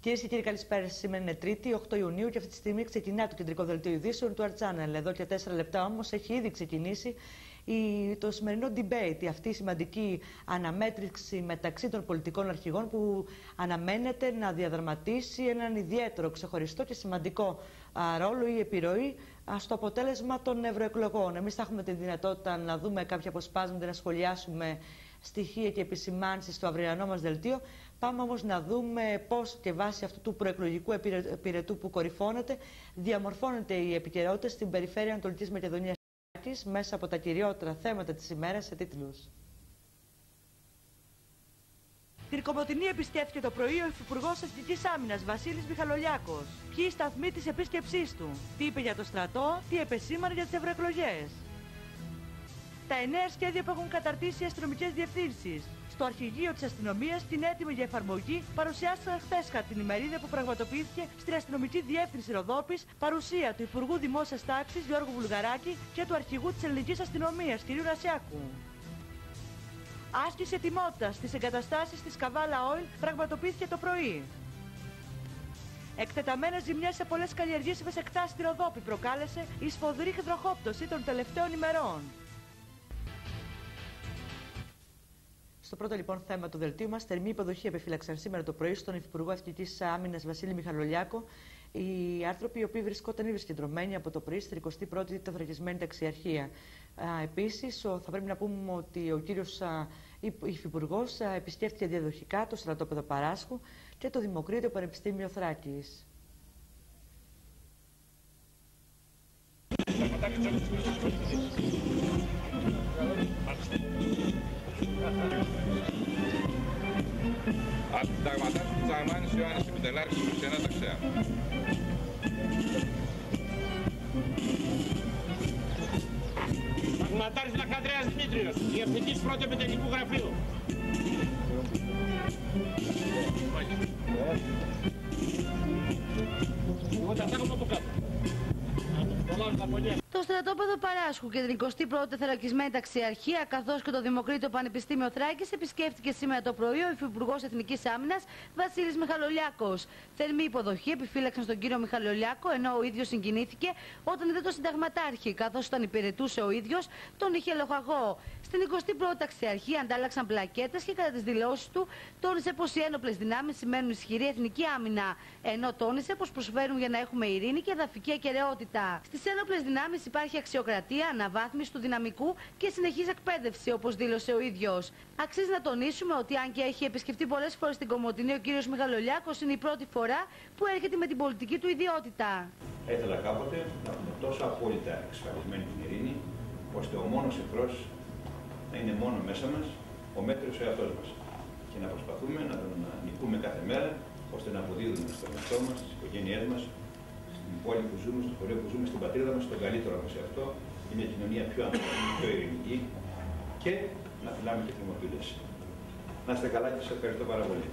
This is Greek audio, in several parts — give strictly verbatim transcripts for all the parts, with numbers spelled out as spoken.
Κυρίες και κύριοι, καλησπέρα. Σήμερα είναι Τρίτη, οκτώ Ιουνίου, και αυτή τη στιγμή ξεκινά το κεντρικό δελτίο ειδήσεων του Artchannel. Εδώ και τέσσερα λεπτά όμως έχει ήδη ξεκινήσει η, το σημερινό debate, αυτή η σημαντική αναμέτρηση μεταξύ των πολιτικών αρχηγών που αναμένεται να διαδραματίσει έναν ιδιαίτερο, ξεχωριστό και σημαντικό α, ρόλο ή επιρροή α, στο αποτέλεσμα των ευρωεκλογών. Εμείς θα έχουμε τη δυνατότητα να δούμε κάποια αποσπάσματα, να σχολιάσουμε στοιχεία και επισημάνσεις στο αυριανό μας δελτίο. Πάμε όμως να δούμε πώς και βάσει αυτού του προεκλογικού επιρετού που κορυφώνεται διαμορφώνεται η επικαιρότητα στην περιφέρεια Ανατολικής Μακεδονίας μέσα από τα κυριότερα θέματα της ημέρας σε τίτλους. Την Κομοτηνή επισκέφθηκε το πρωί ο Υφυπουργός Εθνικής Άμυνας Βασίλης Μιχαλολιάκος. Ποιοι οι σταθμοί της επίσκεψής του, τι είπε για το στρατό, τι επεσήμανε για τις ευρωεκλογές. Τα εννέα σχέδια που έχουν καταρτήσει οι αστυνομικές διευθύνσεις στο αρχηγείο της αστυνομίας, την έτοιμη για εφαρμογή, παρουσιάστηκαν χθες κατά την ημερίδα που πραγματοποιήθηκε στην αστυνομική διεύθυνση Ροδόπης, παρουσία του Υπουργού Δημόσιας Τάξης Γιώργου Βουλγαράκη και του αρχηγού της ελληνικής αστυνομίας κ. Ρασιάκου. Άσκηση ετοιμότητας στις εγκαταστάσεις της Καβάλα Oil πραγματοποιήθηκε το πρωί. Εκτεταμένες ζημιές σε πολλές καλλιεργήσιμες εκτάσεις στη Ροδόπη προκάλεσε η σφοδρή χυδροχόπτωση των τελευταίων ημερών. Στο πρώτο λοιπόν θέμα του δελτίου μας, θερμή υποδοχή επιφύλαξαν σήμερα το πρωί στον Υφυπουργό Εθνικής Άμυνας Βασίλη Μιχαλολιάκο οι άνθρωποι οι οποίοι βρισκόταν ήδη συγκεντρωμένοι από το πρωί στην τρικοστή πρώτη τεθωρακισμένη ταξιαρχία. Επίσης, θα πρέπει να πούμε ότι ο κύριος Υφυπουργός επισκέφθηκε διαδοχικά το στρατόπεδο Παράσχου και το Δημοκρίτιο Πανεπιστήμιο Θράκης. Ανταγματάς του Τσαμάνης Ιωάννης Επιτελάρχης του Σένα Ταξέα. Αγματάρης Λαχανδρέας Δημήτριος, Διευθυντής Πρώτου Επιτελικού Γραφείου. Εγώ τα θέλω από κάτω. Το στρατόπεδο Παράσχου και την εικοστή πρώτη τεθωρακισμένη ταξιαρχία, καθώς και το Δημοκρίτιο Πανεπιστήμιο Θράκης, επισκέφτηκε σήμερα το πρωί ο Υφυπουργός Εθνικής Άμυνας Βασίλης Μιχαλολιάκος. Θερμή υποδοχή επιφύλαξαν στον κύριο Μιχαλολιάκο, ενώ ο ίδιος συγκινήθηκε όταν είδε το συνταγματάρχη, καθώς όταν υπηρετούσε ο ίδιος τον είχε λοχαγό. Στην εικοστή πρώτη ταξιαρχία αντάλλαξαν πλακέτες και κατά τις δηλώσεις του τόνισε πως οι ένοπλες δυνάμεις σημαίνουν ισχυρή εθνική άμυνα, ενώ τόνισε πως προσφέρουν για να έχουμε ειρήνη και εδαφική ακεραιότητα. Στις ένοπλες δυνάμεις υπάρχει αξιοκρατία, αναβάθμιση του δυναμικού και συνεχής εκπαίδευση, όπως δήλωσε ο ίδιος. Αξίζει να τονίσουμε ότι αν και έχει επισκεφτεί πολλές φορές την Κομοτηνή, ο κύριος Μιχαλολιάκος είναι η πρώτη φορά που έρχεται με την πολιτική του ιδιότητα. Ήθελα κάποτε να έχουμε τόσο απόλυτα εξασφαλισμένη την ειρήνη, ώστε ο μόνος εχθρός να είναι μόνο μέσα μας, ο μέτριος ο εαυτός μας. Και να προσπαθούμε να τον νικούμε κάθε μέρα, ώστε να αποδίδουμε στον εαυτό μας, στις οικογένειές μας, στην πόλη που ζούμε, στο χωριό που ζούμε, στην πατρίδα μας, τον καλύτερο μας εαυτό, είναι μια κοινωνία πιο ανθρώπινη, πιο ειρηνική και να φυλάμε και θερμοφύλες. Να είστε καλά και σας ευχαριστώ πάρα πολύ.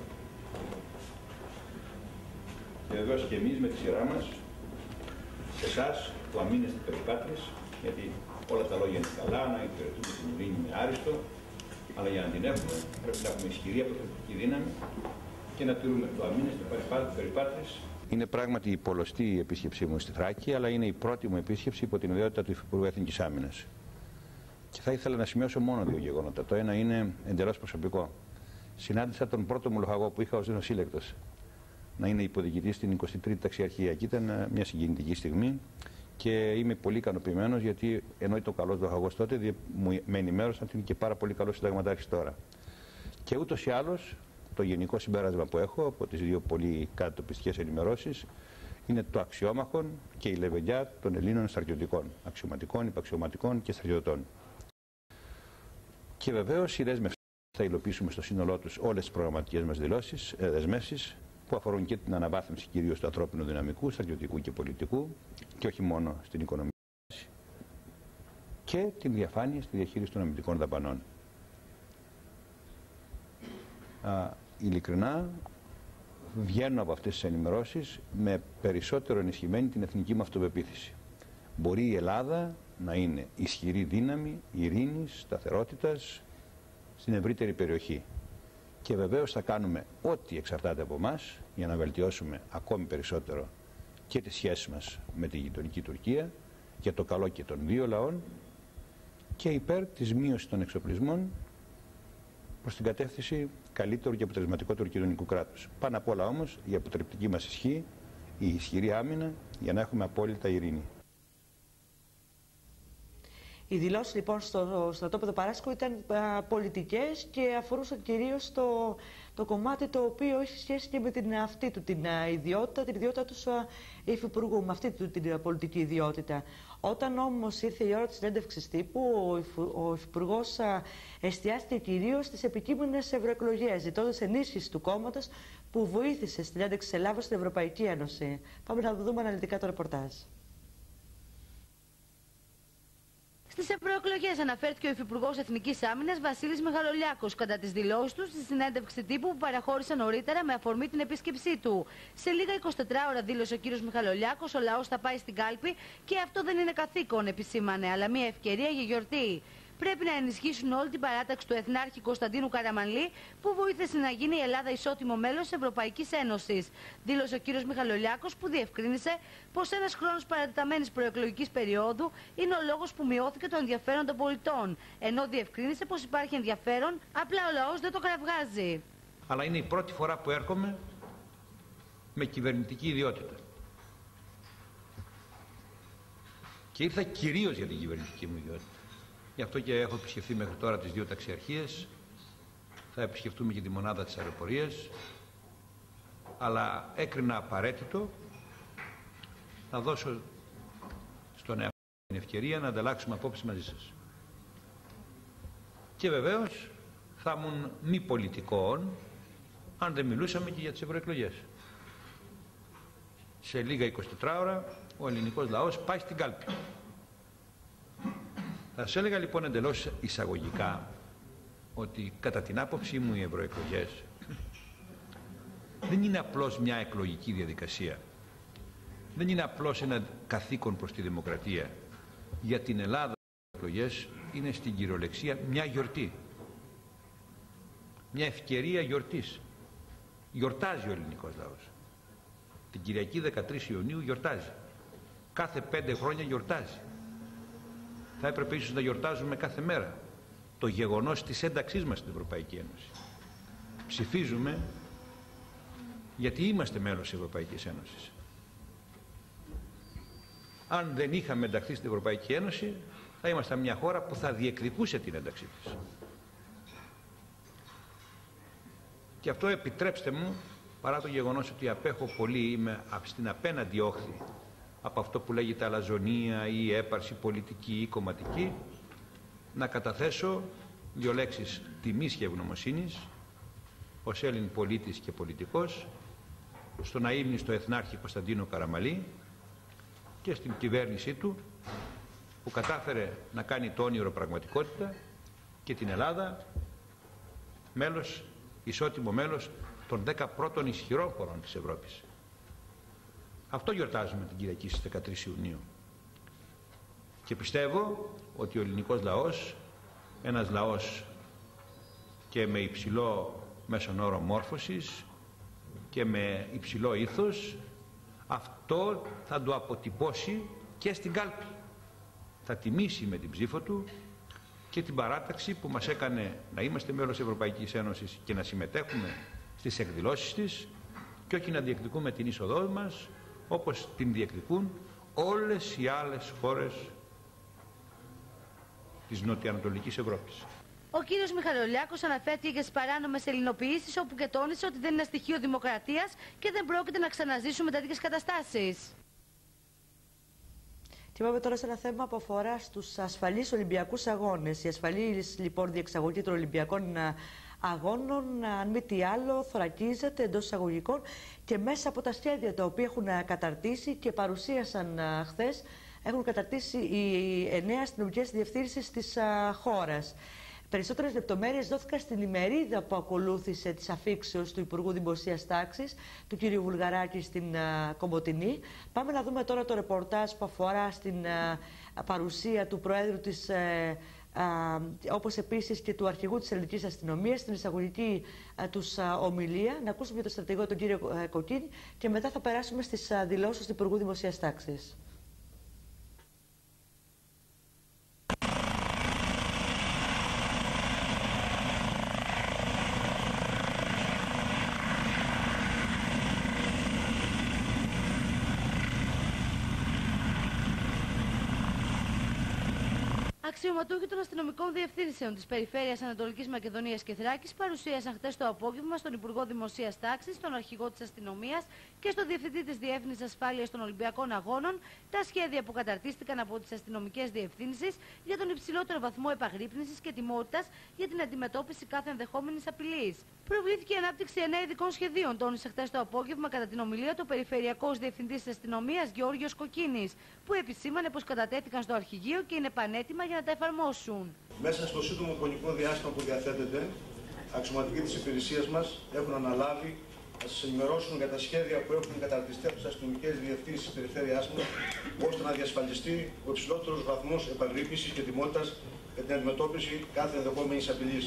Και βεβαίως και εμείς με τη σειρά μας, εσάς που αμήνεστε περιπάτρες, γιατί όλα τα λόγια είναι καλά, να υπηρετούμε την ειρήνη με άριστο, αλλά για να την έχουμε πρέπει να έχουμε ισχυρή αποτρεπτική δύναμη και να τηρούμε το αμήνεστε περιπάτρες. Είναι πράγματι η πολλωστή η επίσκεψή μου στη Θράκη, αλλά είναι η πρώτη μου επίσκεψη υπό την ιδιότητα του Υφυπουργού Εθνικής Άμυνας. Και θα ήθελα να σημειώσω μόνο δύο γεγονότα. Το ένα είναι εντελώς προσωπικό. Συνάντησα τον πρώτο μου λοχαγό που είχα ως νοσήλεκτος να είναι υποδιοικητής στην εικοστή τρίτη ταξιαρχία. Και ήταν μια συγκινητική στιγμή και είμαι πολύ ικανοποιημένος γιατί ενώ ήταν ο καλός λοχαγός τότε, με ενημέρωσαν ότι είναι και πάρα πολύ καλός συνταγματάρχης τώρα. Και ούτως ή άλλως, το γενικό συμπέρασμα που έχω από τις δύο πολύ κατατοπιστικές ενημερώσεις είναι το αξιόμαχον και η λεβεντιά των Ελλήνων στρατιωτικών, αξιωματικών, υπαξιωματικών και στρατιωτών. Και βεβαίως οι δέσμευση θα υλοποιήσουμε στο σύνολό τους όλες τις προγραμματικές μας δηλώσεις, ε, δεσμεύσεις που αφορούν και την αναβάθμιση κυρίως του ανθρώπινου δυναμικού, στρατιωτικού και πολιτικού και όχι μόνο στην οικονομία και την διαφάνεια στη διαχείριση των αμυντικών δαπανών. Α, ειλικρινά βγαίνω από αυτές τις ενημερώσεις με περισσότερο ενισχυμένη την εθνική μου αυτοπεποίθηση. Μπορεί η Ελλάδα να είναι ισχυρή δύναμη ειρήνης, σταθερότητας στην ευρύτερη περιοχή. Και βεβαίως θα κάνουμε ό,τι εξαρτάται από εμάς για να βελτιώσουμε ακόμη περισσότερο και τις σχέσεις μας με τη γειτονική Τουρκία για το καλό και των δύο λαών και υπέρ της μείωσης των εξοπλισμών προς την κατεύθυνση καλύτερου και αποτελεσματικότερου κοινωνικού κράτους. Πάνω απ' όλα όμως η αποτρεπτική μας ισχύ, η ισχυρή άμυνα για να έχουμε απόλυτα ειρήνη. Οι δηλώσεις λοιπόν στο στρατόπεδο Παράσκου ήταν α, πολιτικές και αφορούσαν κυρίως το, το κομμάτι το οποίο έχει σχέση και με την αυτή του την α, ιδιότητα, την ιδιότητα του υφυπουργού, με αυτή του την α, πολιτική ιδιότητα. Όταν όμως ήρθε η ώρα της συνέντευξης τύπου, ο, ο υφυπουργός εστιάστηκε κυρίως στις επικείμενες ευρωεκλογές, ζητώντας ενίσχυση του κόμματος που βοήθησε στην ένταξη της Ελλάδας στην Ευρωπαϊκή Ένωση. Πάμε να δούμε αναλυτικά το ρεπορτάζ. Στις ευρωεκλογές αναφέρθηκε ο Υφυπουργός Εθνικής Άμυνας Βασίλης Μιχαλολιάκος κατά τις δηλώσεις του στη συνέντευξη τύπου που παραχώρησε νωρίτερα με αφορμή την επίσκεψή του. Σε λίγα εικοσιτέσσερις ώρα δήλωσε ο κύριος Μιχαλολιάκος: ο λαός θα πάει στην κάλπη και αυτό δεν είναι καθήκον, επισήμανε, αλλά μια ευκαιρία για γιορτή. Πρέπει να ενισχύσουν όλη την παράταξη του Εθνάρχη Κωνσταντίνου Καραμανλή, που βοήθησε να γίνει η Ελλάδα ισότιμο μέλος της Ευρωπαϊκής Ένωσης. Δήλωσε ο κύριος Μιχαλολιάκος, που διευκρίνησε πως ένας χρόνος παρατεταμένης προεκλογικής περίοδου είναι ο λόγος που μειώθηκε το ενδιαφέρον των πολιτών. Ενώ διευκρίνησε πως υπάρχει ενδιαφέρον, απλά ο λαός δεν το κραυγάζει. Αλλά είναι η πρώτη φορά που έρχομαι με κυβερνητική ιδιότητα. Και ήρθα κυρίως για την κυβερνητική μου ιδιότητα. Γι' αυτό και έχω επισκεφθεί μέχρι τώρα τις δύο ταξιαρχίες, θα επισκεφτούμε και τη μονάδα της αεροπορίας, αλλά έκρινα απαραίτητο να δώσω στον εαυτό την ευκαιρία να ανταλλάξουμε απόψεις μαζί σας. Και βεβαίως θα ήμουν μη πολιτικών αν δεν μιλούσαμε και για τις ευρωεκλογές. Σε λίγα εικοσιτέσσερις ώρα ο ελληνικός λαός πάει στην κάλπη. Θα σας έλεγα λοιπόν εντελώς εισαγωγικά ότι κατά την άποψή μου οι ευρωεκλογές δεν είναι απλώς μια εκλογική διαδικασία. Δεν είναι απλώς ένα καθήκον προς τη δημοκρατία. Για την Ελλάδα οι εκλογές είναι στην κυριολεξία μια γιορτή. Μια ευκαιρία γιορτής. Γιορτάζει ο ελληνικός λαός. Την Κυριακή δεκατρείς Ιουνίου γιορτάζει. Κάθε πέντε χρόνια γιορτάζει. Θα έπρεπε ίσως να γιορτάζουμε κάθε μέρα το γεγονός της ένταξής μας στην Ευρωπαϊκή Ένωση. Ψηφίζουμε γιατί είμαστε μέλος της Ευρωπαϊκής Ένωσης. Αν δεν είχαμε ενταχθεί στην Ευρωπαϊκή Ένωση, θα ήμασταν μια χώρα που θα διεκδικούσε την ένταξή της. Και αυτό, επιτρέψτε μου, παρά το γεγονός ότι απέχω πολύ, είμαι στην απέναντι όχθη από αυτό που λέγεται αλαζονία ή έπαρση πολιτική ή κομματική, να καταθέσω δύο λέξεις τιμής και ευγνωμοσύνης ως Έλλην πολίτης και πολιτικός στον αείμνηστο Εθνάρχη Κωνσταντίνο Καραμανλή και στην κυβέρνησή του που κατάφερε να κάνει το όνειρο πραγματικότητα και την Ελλάδα μέλος, ισότιμο μέλος των δέκα πρώτων ισχυρών χωρών της Ευρώπης. Αυτό γιορτάζουμε την Κυριακή στις δεκατρείς Ιουνίου. Και πιστεύω ότι ο ελληνικός λαός, ένας λαός και με υψηλό μέσον όρο μόρφωσης και με υψηλό ήθος, αυτό θα το αποτυπώσει και στην κάλπη. Θα τιμήσει με την ψήφο του και την παράταξη που μας έκανε να είμαστε μέλος της Ευρωπαϊκής Ένωσης και να συμμετέχουμε στις εκδηλώσεις της και όχι να διεκδικούμε την είσοδό μας όπως την διεκδικούν όλες οι άλλες χώρες της νοτιοανατολικής Ευρώπης. Ο κύριος Μιχαλολιάκος αναφέρθηκε και στις παράνομες ελληνοποιήσεις, όπου και τόνισε ότι δεν είναι στοιχείο δημοκρατίας και δεν πρόκειται να ξαναζήσουμε τέτοιες καταστάσεις. Και πάμε τώρα σε ένα θέμα που αφορά στους ασφαλείς Ολυμπιακούς Αγώνες. Η ασφαλής λοιπόν διεξαγωγή των Ολυμπιακών Αγώνων, αν μη τι άλλο, θωρακίζεται εντός εισαγωγικών και μέσα από τα σχέδια τα οποία έχουν καταρτήσει και παρουσίασαν χθες, έχουν καταρτήσει οι εννέα αστυνομικές διευθύνσεις της χώρας. Περισσότερες λεπτομέρειες δόθηκαν στην ημερίδα που ακολούθησε της αφίξεως του Υπουργού Δημοσίας Τάξης, του κ. Βουλγαράκη, στην uh, Κομποτηνή. Πάμε να δούμε τώρα το ρεπορτάζ που αφορά στην uh, παρουσία του Προέδρου της uh, όπως επίσης και του αρχηγού της Ελληνικής Αστυνομίας στην εισαγωγική α, τους α, ομιλία. Να ακούσουμε τον στρατηγό τον κύριο Κοκκίνη και μετά θα περάσουμε στις α, δηλώσεις του Υπουργού Δημοσίας Τάξης. Αξιωματούχοι των αστυνομικών διευθύνσεων της Περιφέρειας Ανατολικής Μακεδονίας και Θράκης παρουσίασαν χτες το απόγευμα στον Υπουργό Δημοσίας Τάξης, τον Αρχηγό της Αστυνομίας και στον Διευθυντή της Διεύθυνσης Ασφάλειας των Ολυμπιακών Αγώνων τα σχέδια που καταρτίστηκαν από τις αστυνομικές διευθύνσεις για τον υψηλότερο βαθμό επαγρύπνησης και ετοιμότητας για την αντιμετώπιση κάθε ενδεχόμενης απειλής. Προβλήθηκε η ανάπτυξη εννέα ειδικών σχεδίων, τόνισε χτες το απόγευμα κατά την ομιλία του Περιφερειακός Διευθυντής της Αστυνομίας Γεώργιος Κοκκίνης, που επισήμανε πως κατατέθηκαν στο Αρχηγείο και είναι πανέτοιμα για να τα εφαρμόσουν. Μέσα στο σύντομο χρονικό διάστημα που διαθέτεται, αξιωματικοί της υπηρεσίας μας έχουν αναλάβει να σας ενημερώσουν για τα σχέδια που έχουν καταρτιστεί από τις αστυνομικές διευθύνσεις της περιφέρειάς μας, ώστε να διασφαλιστεί ο υψηλότερος βαθμός επαγρύπνησης και ετοιμότητας για την αντιμετώπιση κάθε ενδεχόμενης απειλής.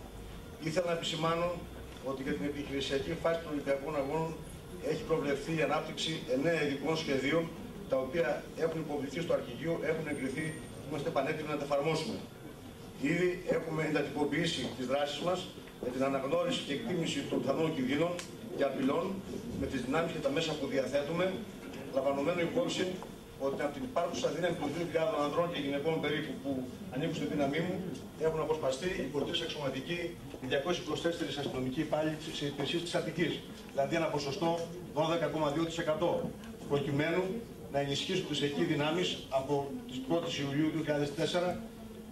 Ήθελα να επισημάνω ότι για την επιχειρησιακή φάση των Ολυμπιακών Αγώνων έχει προβλεφθεί η ανάπτυξη εννέα ειδικών σχεδίων, τα οποία έχουν υποβληθεί στο Αρχηγείο, έχουν εγκριθεί. Είμαστε πανέτοιμοι να τα εφαρμόσουμε. Ήδη έχουμε εντατικοποιήσει τις δράσεις μας με την αναγνώριση και εκτίμηση των πιθανών κινδύνων και απειλών με τις δυνάμεις και τα μέσα που διαθέτουμε, λαμβανομένου υπόψη ότι από την υπάρχουσα δύναμη των δύο χιλιάδων ανδρών και γυναικών περίπου που ανήκουν στη δύναμή μου, έχουν αποσπαστεί οι φορτίς αξιωματικοί, οι διακόσιοι είκοσι τέσσερις αστυνομικοί υπάλληλοι σε υπηρεσίες της Αττικής, δηλαδή ένα ποσοστό δώδεκα κόμμα δύο τοις εκατό, προκειμένου να ενισχύσουν τις εκεί δυνάμεις από τις πρώτες Ιουλίου δύο χιλιάδες τέσσερα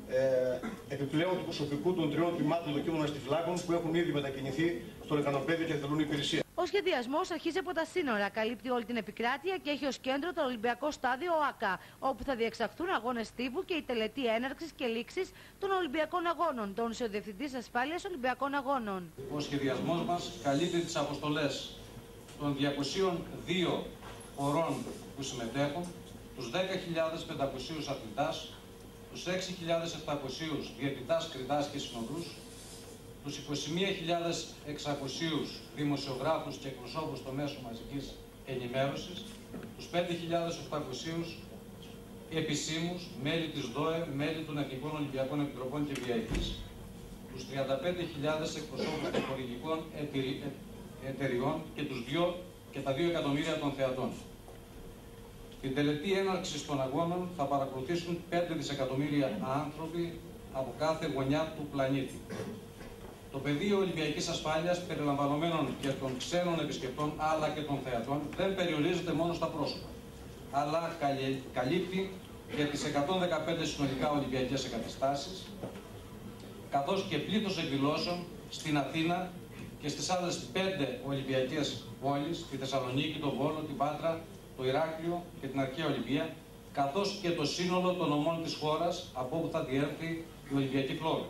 ε, επιπλέον του προσωπικού των τριών τμήματων δοκίμων αστιφυλάκων που έχουν ήδη μετακινηθεί στο Λεκανοπέδιο και εκτελούν υπηρεσία. Ο σχεδιασμός αρχίζει από τα σύνορα, καλύπτει όλη την επικράτεια και έχει ως κέντρο το Ολυμπιακό Στάδιο ΟΑΚΑ, όπου θα διεξαχθούν αγώνες τύβου και η τελετή έναρξης και λήξης των Ολυμπιακών Αγώνων, τόνισε ο Διευθυντής Ασφάλειας Ολυμπιακών Αγώνων. Ο σχεδιασμός μας καλύπτει τις αποστολές των διακοσίων δύο χωρών που συμμετέχουν, τους δέκα χιλιάδες πεντακόσιους αθλητάς, τους έξι χιλιάδες επτακόσιους διαιτητάς, κριτάς και συνοδούς, τους είκοσι μία χιλιάδες εξακόσιους δημοσιογράφους και εκπροσώπους των μέσων μαζικής ενημέρωσης, τους πέντε χιλιάδες οκτακόσιους επισήμους, μέλη της ΔΟΕ, μέλη των Εθνικών Ολυμπιακών Επιτροπών και βι άι πις, τους τριάντα πέντε χιλιάδες εκπροσώπους των χορηγικών εταιριών και, τους δύο, και τα δύο εκατομμύρια των θεατών. Την τελετή έναρξης των αγώνων θα παρακολουθήσουν πέντε δισεκατομμύρια άνθρωποι από κάθε γωνιά του πλανήτη. Το πεδίο Ολυμπιακής Ασφάλειας, περιλαμβανομένων και των ξένων επισκεπτών αλλά και των θεατών, δεν περιορίζεται μόνο στα πρόσωπα, αλλά καλύπτει και τις εκατόν δεκαπέντε συνολικά Ολυμπιακές εγκαταστάσεις, καθώς και πλήθος εκδηλώσεων στην Αθήνα και στις άλλες πέντε Ολυμπιακές πόλεις, τη Θεσσαλονίκη, τον Βόλο, την Πάτρα, το Ηράκλειο και την Αρχαία Ολυμπία, καθώς και το σύνολο των ομών της χώρας από όπου θα διέρθει η Ολυμπιακή Φλόγα.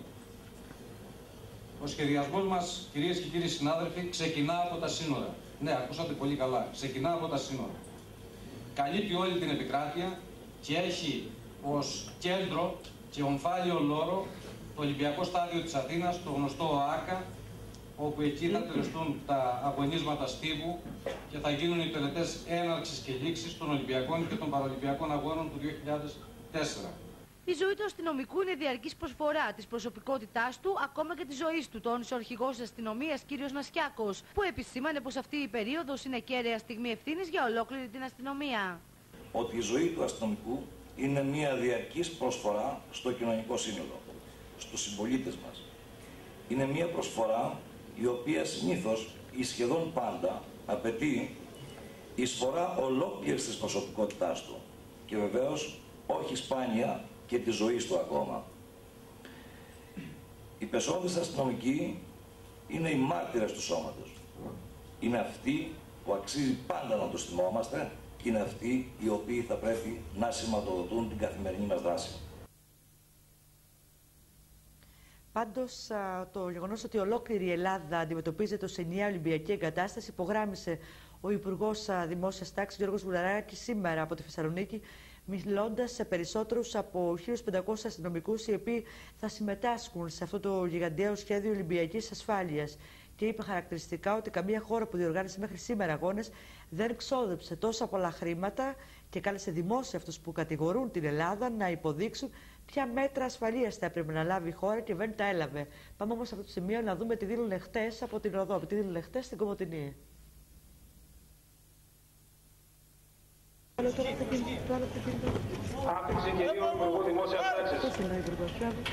Ο σχεδιασμός μας, κυρίες και κύριοι συνάδελφοι, ξεκινά από τα σύνορα. Ναι, ακούσατε πολύ καλά. Ξεκινά από τα σύνορα. Καλύπτει όλη την επικράτεια και έχει ως κέντρο και ομφάλιο λόρο το Ολυμπιακό Στάδιο της Αθήνας, το γνωστό ΟΑΚΑ, όπου εκεί θα τελεστούν τα αγωνίσματα στίβου και θα γίνουν οι τελετές έναρξης και λήξης των Ολυμπιακών και των Παραολυμπιακών Αγώνων του δύο χιλιάδες τέσσερα. Η ζωή του αστυνομικού είναι διαρκής προσφορά της προσωπικότητάς του, ακόμα και της ζωής του, τόνισε ο αρχηγός της αστυνομίας κ. Νασιάκος, που επισήμανε πως αυτή η περίοδος είναι κέραια στιγμή ευθύνης για ολόκληρη την αστυνομία. Ότι η ζωή του αστυνομικού είναι μια διαρκής προσφορά στο κοινωνικό σύνολο, στους συμπολίτες μας. Είναι μια προσφορά η οποία συνήθως ή σχεδόν πάντα απαιτεί εισφορά ολόκληρης της προσωπικότητάς του και βεβαίως όχι σπάνια και της ζωής του ακόμα. Οι πεσόντες αστυνομικοί είναι οι μάρτυρες του σώματος. Είναι αυτοί που αξίζει πάντα να τους θυμόμαστε και είναι αυτοί οι οποίοι θα πρέπει να σηματοδοτούν την καθημερινή μας δράση. Πάντως, το γεγονός ότι ολόκληρη η Ελλάδα αντιμετωπίζεται ως ενιαία Ολυμπιακή εγκατάσταση υπογράμμισε ο Υπουργός Δημόσιας Τάξης Γιώργος Βουλαράκης σήμερα από τη Θεσσαλονίκη μιλώντας σε περισσότερους από χίλιους πεντακόσιους αστυνομικούς οι οποίοι θα συμμετάσχουν σε αυτό το γιγαντιαίο σχέδιο Ολυμπιακής Ασφάλειας. Και είπε χαρακτηριστικά ότι καμία χώρα που διοργάνωσε μέχρι σήμερα αγώνες δεν ξόδεψε τόσα πολλά χρήματα και κάλεσε δημόσια αυτούς που κατηγορούν την Ελλάδα να υποδείξουν ποια μέτρα ασφαλείας θα έπρεπε να λάβει η χώρα και δεν τα έλαβε. Πάμε όμως σε αυτό το σημείο να δούμε τι δήλωνε χτες από την Ροδόπη, τι δήλωνε χτες στην Κομοτηνή. Άφηξε κυρίω Υπουργού Δημόσιας Τάξης. Πώς είναι ο Υπουργός,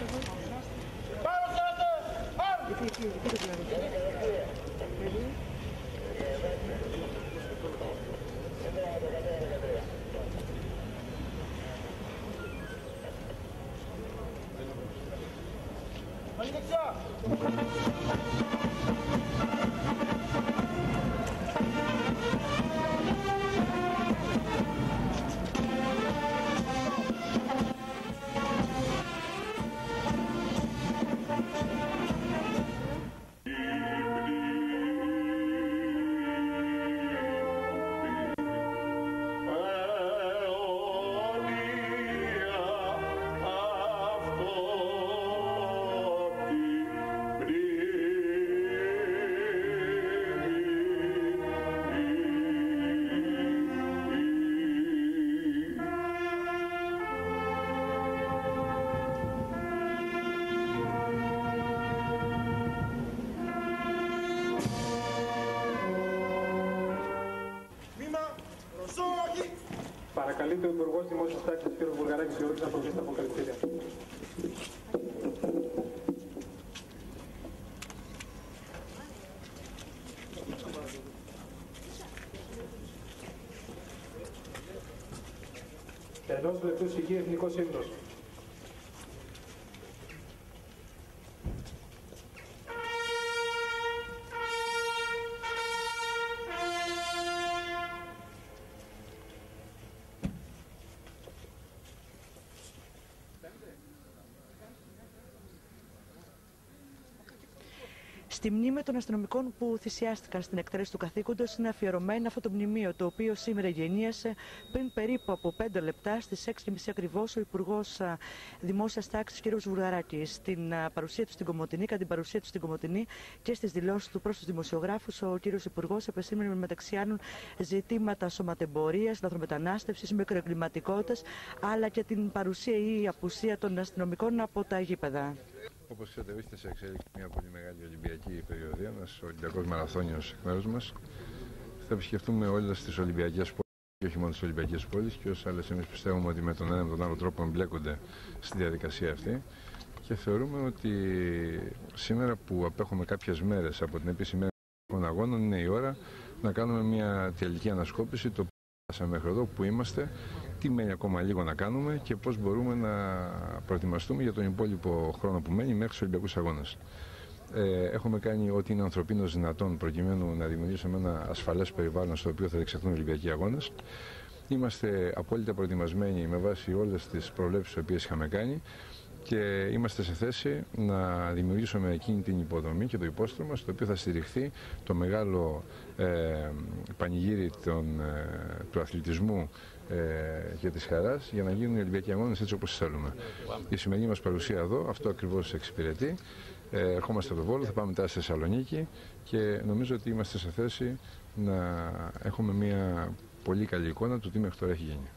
Παρακαλείται ο Υπουργός Δημόσιας Τάξης, κ. Βουλγαράκης, Γιώργης, να προβεί στα αποκαλυπτήρια. Ενός λεπτού συγγύη εθνικός ύμνος. Στη μνήμη των αστυνομικών που θυσιάστηκαν στην εκτέλεση του καθήκοντος είναι αφιερωμένο αυτό το μνημείο, το οποίο σήμερα γενίασε πριν περίπου από πέντε λεπτά στις έξι και μισή ακριβώς ο Υπουργός Δημόσιας Τάξης κ. Βουλγαράκης. Στην παρουσία του στην Κομοτηνή, κατά την παρουσία του στην Κομοτηνή και στις δηλώσεις του προς τους δημοσιογράφους, ο κ. Υπουργός επεσήμενε μεταξύ άλλων ζητήματα σωματεμπορίας, λαθρομετανάστευσης, μικροεγκληματικότητας, αλλά και την παρουσία ή η απουσία των αστυνομικών από τα γήπεδα. Όπως ξέρετε, βρίσκεται σε εξέλιξη μια πολύ μεγάλη Ολυμπιακή περιοδία, ένας Ολυμπιακός Μαραθώνιος εκ μέρους μας. Θα επισκεφτούμε όλες τις Ολυμπιακές πόλεις και όχι μόνο τις Ολυμπιακές πόλεις, και όσες άλλες εμείς πιστεύουμε ότι με τον ένα με τον άλλο τρόπο εμπλέκονται στη διαδικασία αυτή. Και θεωρούμε ότι σήμερα που απέχουμε κάποιες μέρες από την επίσημη των αγώνων, είναι η ώρα να κάνουμε μια τελική ανασκόπηση το που φτάσαμε μέχρι εδώ, που είμαστε, τι μένει ακόμα λίγο να κάνουμε και πώς μπορούμε να προετοιμαστούμε για τον υπόλοιπο χρόνο που μένει μέχρι τους Ολυμπιακούς Αγώνες. Ε, έχουμε κάνει ό,τι είναι ανθρωπίνως δυνατόν προκειμένου να δημιουργήσουμε ένα ασφαλές περιβάλλον στο οποίο θα διεξαχθούν οι Ολυμπιακοί Αγώνες. Είμαστε απόλυτα προετοιμασμένοι με βάση όλες τις προβλέψεις τις οποίες είχαμε κάνει και είμαστε σε θέση να δημιουργήσουμε εκείνη την υποδομή και το υπόστρωμα στο οποίο θα στηριχθεί το μεγάλο ε, πανηγύρι των, ε, του αθλητισμού ε, και της χαράς για να γίνουν οι Ολυμπιακοί Αγώνες έτσι όπως θέλουμε. Η σημερινή μας παρουσία εδώ αυτό ακριβώς εξυπηρετεί. Ε, ερχόμαστε από το Βόλο, θα πάμε μετά στη Θεσσαλονίκη και νομίζω ότι είμαστε σε θέση να έχουμε μια πολύ καλή εικόνα του τι μέχρι τώρα έχει γίνει.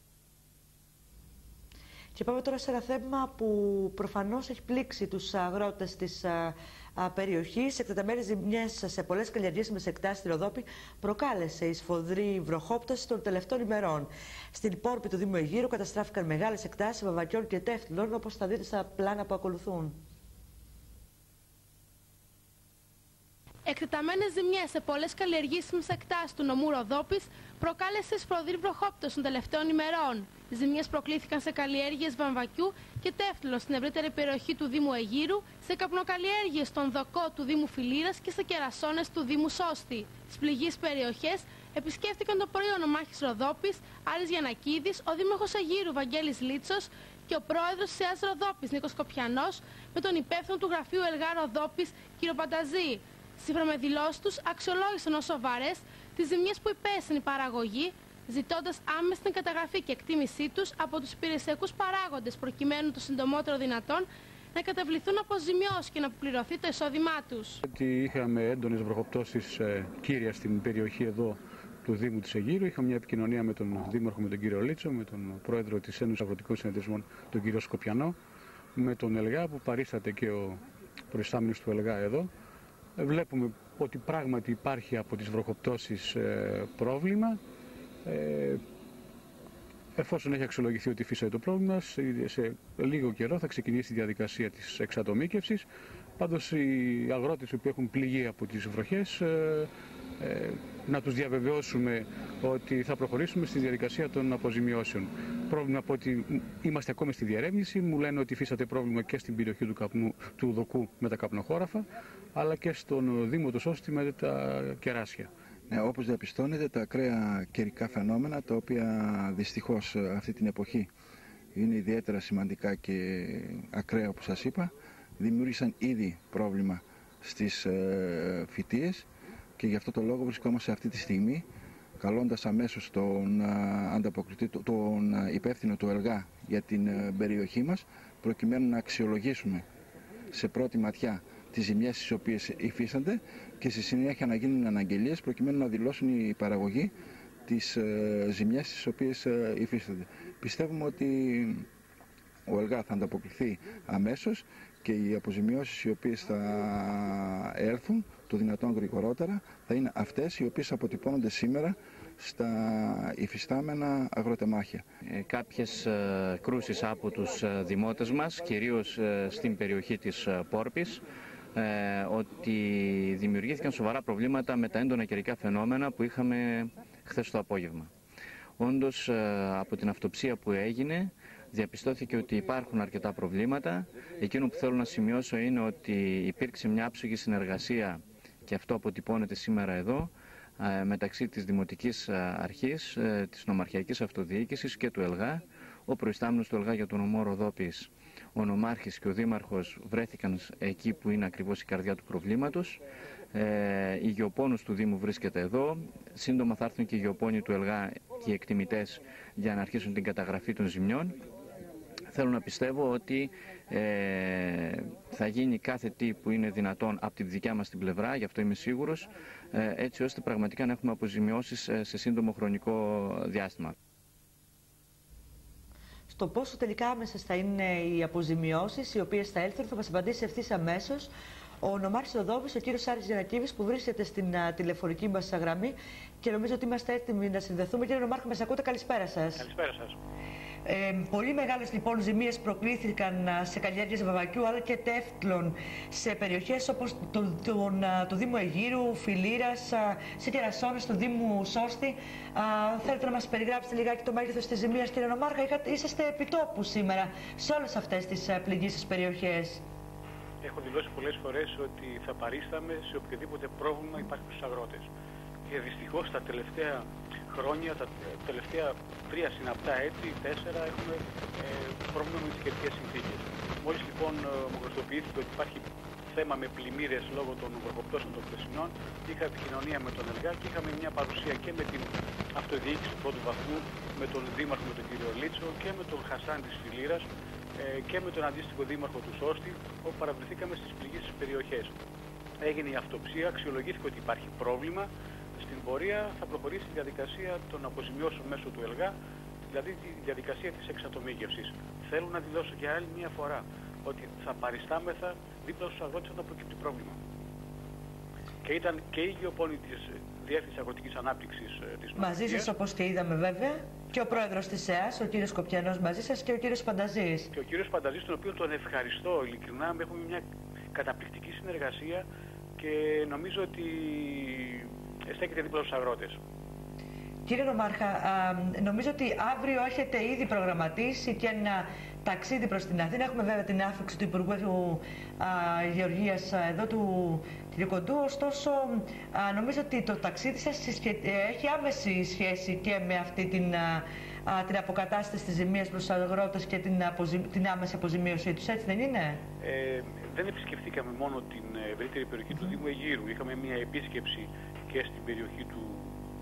Και πάμε τώρα σε ένα θέμα που προφανώς έχει πλήξει τους αγρότες της α, α, περιοχής. Εκτεταμένες ζημιές σε πολλές καλλιεργήσιμες εκτάσεις στη Ροδόπη προκάλεσε η σφοδρή βροχόπτωση των τελευταίων ημερών. Στην Πόρπη του Δήμου Αιγύρου καταστράφηκαν μεγάλες εκτάσεις βαμβακιών και τέφτυλων, όπως θα δείτε στα πλάνα που ακολουθούν. Εκτεταμένες ζημιές σε πολλές καλλιεργήσιμες εκτάσεις του νομού Ροδόπης προκάλεσε σφοδρή βροχόπτωση των τελευταίων ημερών. Ζημιές προκλήθηκαν σε καλλιέργειες βαμβακιού και τέφτυλων στην ευρύτερη περιοχή του Δήμου Αιγύρου, σε καπνοκαλλιέργειες στον Δοκό του Δήμου Φιλήρας και σε κερασώνες του Δήμου Σώστη. Στις πληγείς περιοχές επισκέφτηκαν το πρωί ο νομάρχης Ροδόπης, Άρης Γιαννακίδης, ο Δήμαρχος Αιγύρου Βαγγέλης Λίτσος και ο πρόεδρος της ΕΑΣ Ροδόπης Νίκος Κοπιανός με τον υπεύθυνο του γραφείου Ελγά Ροδόπης κ. Πανταζή. Σύμφωνα με δηλώσεις τους, αξιολόγησαν ως σοβαρές τις ζημιές που υπέστησαν η παραγωγή, ζητώντας άμεση την καταγραφή και εκτίμησή τους από τους υπηρεσιακούς παράγοντες, προκειμένου το συντομότερο δυνατόν να καταβληθούν αποζημιώσεις και να αποπληρωθεί το εισόδημά τους. Ότι είχαμε έντονες βροχοπτώσεις ε, κύρια στην περιοχή εδώ του Δήμου της Αιγύρου. Είχαμε μια επικοινωνία με τον Δήμαρχο, με τον κύριο Λίτσο, με τον Πρόεδρο της Ένωσης Αγροτικών Συνεταιρισμών, τον κύριο Σκοπιανό, με τον ΕΛΓΑ που παρίσταται και ο προϊστάμενος του ΕΛΓΑ εδώ. Ε, βλέπουμε ότι πράγματι υπάρχει από τις βροχοπτώσεις ε, πρόβλημα. Ε, Εφόσον έχει αξιολογηθεί ότι υφίσταται το πρόβλημα, σε λίγο καιρό θα ξεκινήσει η διαδικασία της εξατομίκευσης. Πάντως οι αγρότες που έχουν πληγεί από τις βροχές, ε, ε, να τους διαβεβαιώσουμε ότι θα προχωρήσουμε στη διαδικασία των αποζημιώσεων. Πρόβλημα από ότι είμαστε ακόμη στη διερεύνηση, μου λένε ότι υφίσταται πρόβλημα και στην περιοχή του, καπνού, του Δοκού με τα καπνοχώραφα, αλλά και στον Δήμο του Σώστη με τα κεράσια. Ναι, όπως διαπιστώνετε, τα ακραία καιρικά φαινόμενα, τα οποία δυστυχώς αυτή την εποχή είναι ιδιαίτερα σημαντικά και ακραία, όπως σας είπα, δημιούργησαν ήδη πρόβλημα στις ε, φυτίες και γι' αυτό το λόγο βρισκόμαστε αυτή τη στιγμή καλώντας αμέσως τον, ανταποκριτή, τον υπεύθυνο του ΕΛΓΑ για την ε, περιοχή μας, προκειμένου να αξιολογήσουμε σε πρώτη ματιά τις ζημιές τις οποίες υφίστανται και στη συνέχεια να γίνουν αναγγελίες προκειμένου να δηλώσουν οι παραγωγοί τις ε, ζημιές τις οποίες ε, υφίστανται. Πιστεύουμε ότι ο ΕΛΓΑ θα ανταποκριθεί αμέσως και οι αποζημιώσεις οι οποίες θα έρθουν το δυνατόν γρηγορότερα θα είναι αυτές οι οποίες αποτυπώνονται σήμερα στα υφιστάμενα αγροτεμάχια. Ε, κάποιες ε, κρούσεις από τους ε, δημότες μας, κυρίως ε, στην περιοχή της ε, Πόρπης, ε, ότι δημιουργήθηκαν σοβαρά προβλήματα με τα έντονα καιρικά φαινόμενα που είχαμε χθες το απόγευμα. Όντως, ε, από την αυτοψία που έγινε, διαπιστώθηκε ότι υπάρχουν αρκετά προβλήματα. Εκείνο που θέλω να σημειώσω είναι ότι υπήρξε μια άψογη συνεργασία, και αυτό αποτυπώνεται σήμερα εδώ, μεταξύ της Δημοτικής Αρχής, της Νομαρχιακής Αυτοδιοίκησης και του ΕΛΓΑ. Ο προϊστάμενος του ΕΛΓΑ για τον νομό Ροδόπης, ο νομάρχης και ο δήμαρχος βρέθηκαν εκεί που είναι ακριβώς η καρδιά του προβλήματος. Ε, η γεωπόνος του Δήμου βρίσκεται εδώ. Σύντομα θα έρθουν και οι γεωπόνοι του ΕΛΓΑ και οι εκτιμητές για να αρχίσουν την καταγραφή των ζημιών. Θέλω να πιστεύω ότι ε, θα γίνει κάθε τι που είναι δυνατόν από τη δικιά μας την πλευρά, γι' αυτό είμαι σίγουρος, ε, έτσι ώστε πραγματικά να έχουμε αποζημιώσεις σε σύντομο χρονικό διάστημα. Στο πόσο τελικά άμεσες θα είναι οι αποζημιώσεις οι οποίες θα έλθουν, θα μας απαντήσει ευθύς αμέσως ο νομάρχης Ροδόπης, ο κύριος Άρης Γιανακίδης, που βρίσκεται στην α, τηλεφωνική μας γραμμή και νομίζω ότι είμαστε έτοιμοι να συνδεθούμε. Κύριε Νομάρχη, μας ακούτε? Καλησπέρα σας. Καλησπέρα σας. Ε, πολύ μεγάλες λοιπόν ζημίες προκλήθηκαν σε καλλιέργειες βαμβακιού αλλά και τέφτλων σε περιοχές όπως το, το, το, το Δήμο Αιγύρου, Φιλήρας, σε κερασόνες του Δήμου Σώστη. Α, θέλετε να μας περιγράψετε λιγάκι το μέγεθος της ζημίας, κύριε Νομάρχα? Είσαστε επιτόπου σήμερα σε όλες αυτές τις πληγήσεις περιοχές. Έχω δηλώσει πολλές φορές ότι θα παρίσταμε σε οποιοδήποτε πρόβλημα υπάρχει στους αγρότες. Και δυστυχώς τα τελευταία χρόνια, τα τελευταία τρία συναπτά έτη, τέσσερα, έχουμε ε, πρόβλημα με τις καιρικές συνθήκες. Μόλις λοιπόν μου γνωστοποιήθηκε ότι υπάρχει θέμα με πλημμύρες λόγω των βροχοπτώσεων των χθεσινών, είχα επικοινωνία με τον ΕΛΓΑ και είχαμε μια παρουσία και με την αυτοδιοίκηση του πρώτου βαθμού, με τον Δήμαρχο, με τον κύριο Λίτσο και με τον Χασάν της Φιλήρας ε, και με τον αντίστοιχο Δήμαρχο του Σώστη, όπου παραβρεθήκαμε στις πληγήσεις περιοχές. Έγινε η αυτοψία, αξιολογήθηκε ότι υπάρχει πρόβλημα. Στην πορεία θα προχωρήσει η διαδικασία των αποζημιώσεων μέσω του ΕΛΓΑ, δηλαδή τη διαδικασία της εξατομίκευσης. Θέλω να δηλώσω για άλλη μια φορά ότι θα παριστάμεθα δίπλα στους αγρότες όταν προκύπτει πρόβλημα. Και ήταν και η γεωπόνη της Διεύθυνσης Αγροτικής Ανάπτυξης της Νομικής. Μαζί σας, όπως και είδαμε βέβαια, και ο πρόεδρος της ΕΑΣ, ο κύριος Σκοπιανός μαζί σας, και ο κύριος Πανταζής. Και ο κύριος Πανταζής, τον οποίο τον ευχαριστώ ειλικρινά, έχουμε μια καταπληκτική συνεργασία και νομίζω ότι στέκεται δίπλα στους αγρότες. Κύριε Νομάρχα, νομίζω ότι αύριο έχετε ήδη προγραμματίσει και ένα ταξίδι προς την Αθήνα. Έχουμε βέβαια την άφηξη του Υπουργού Γεωργίας εδώ, του κ. Κοντού. Ωστόσο, α, νομίζω ότι το ταξίδι σας έχει άμεση σχέση και με αυτή την, α, την αποκατάσταση της ζημίας προς τους αγρότες και την, αποζη... την άμεση αποζημίωσή τους, έτσι δεν είναι? Ε, δεν επισκεφθήκαμε μόνο την ευρύτερη περιοχή του Δήμου Αιγύρου. Είχαμε μια επίσκεψη και στην περιοχή του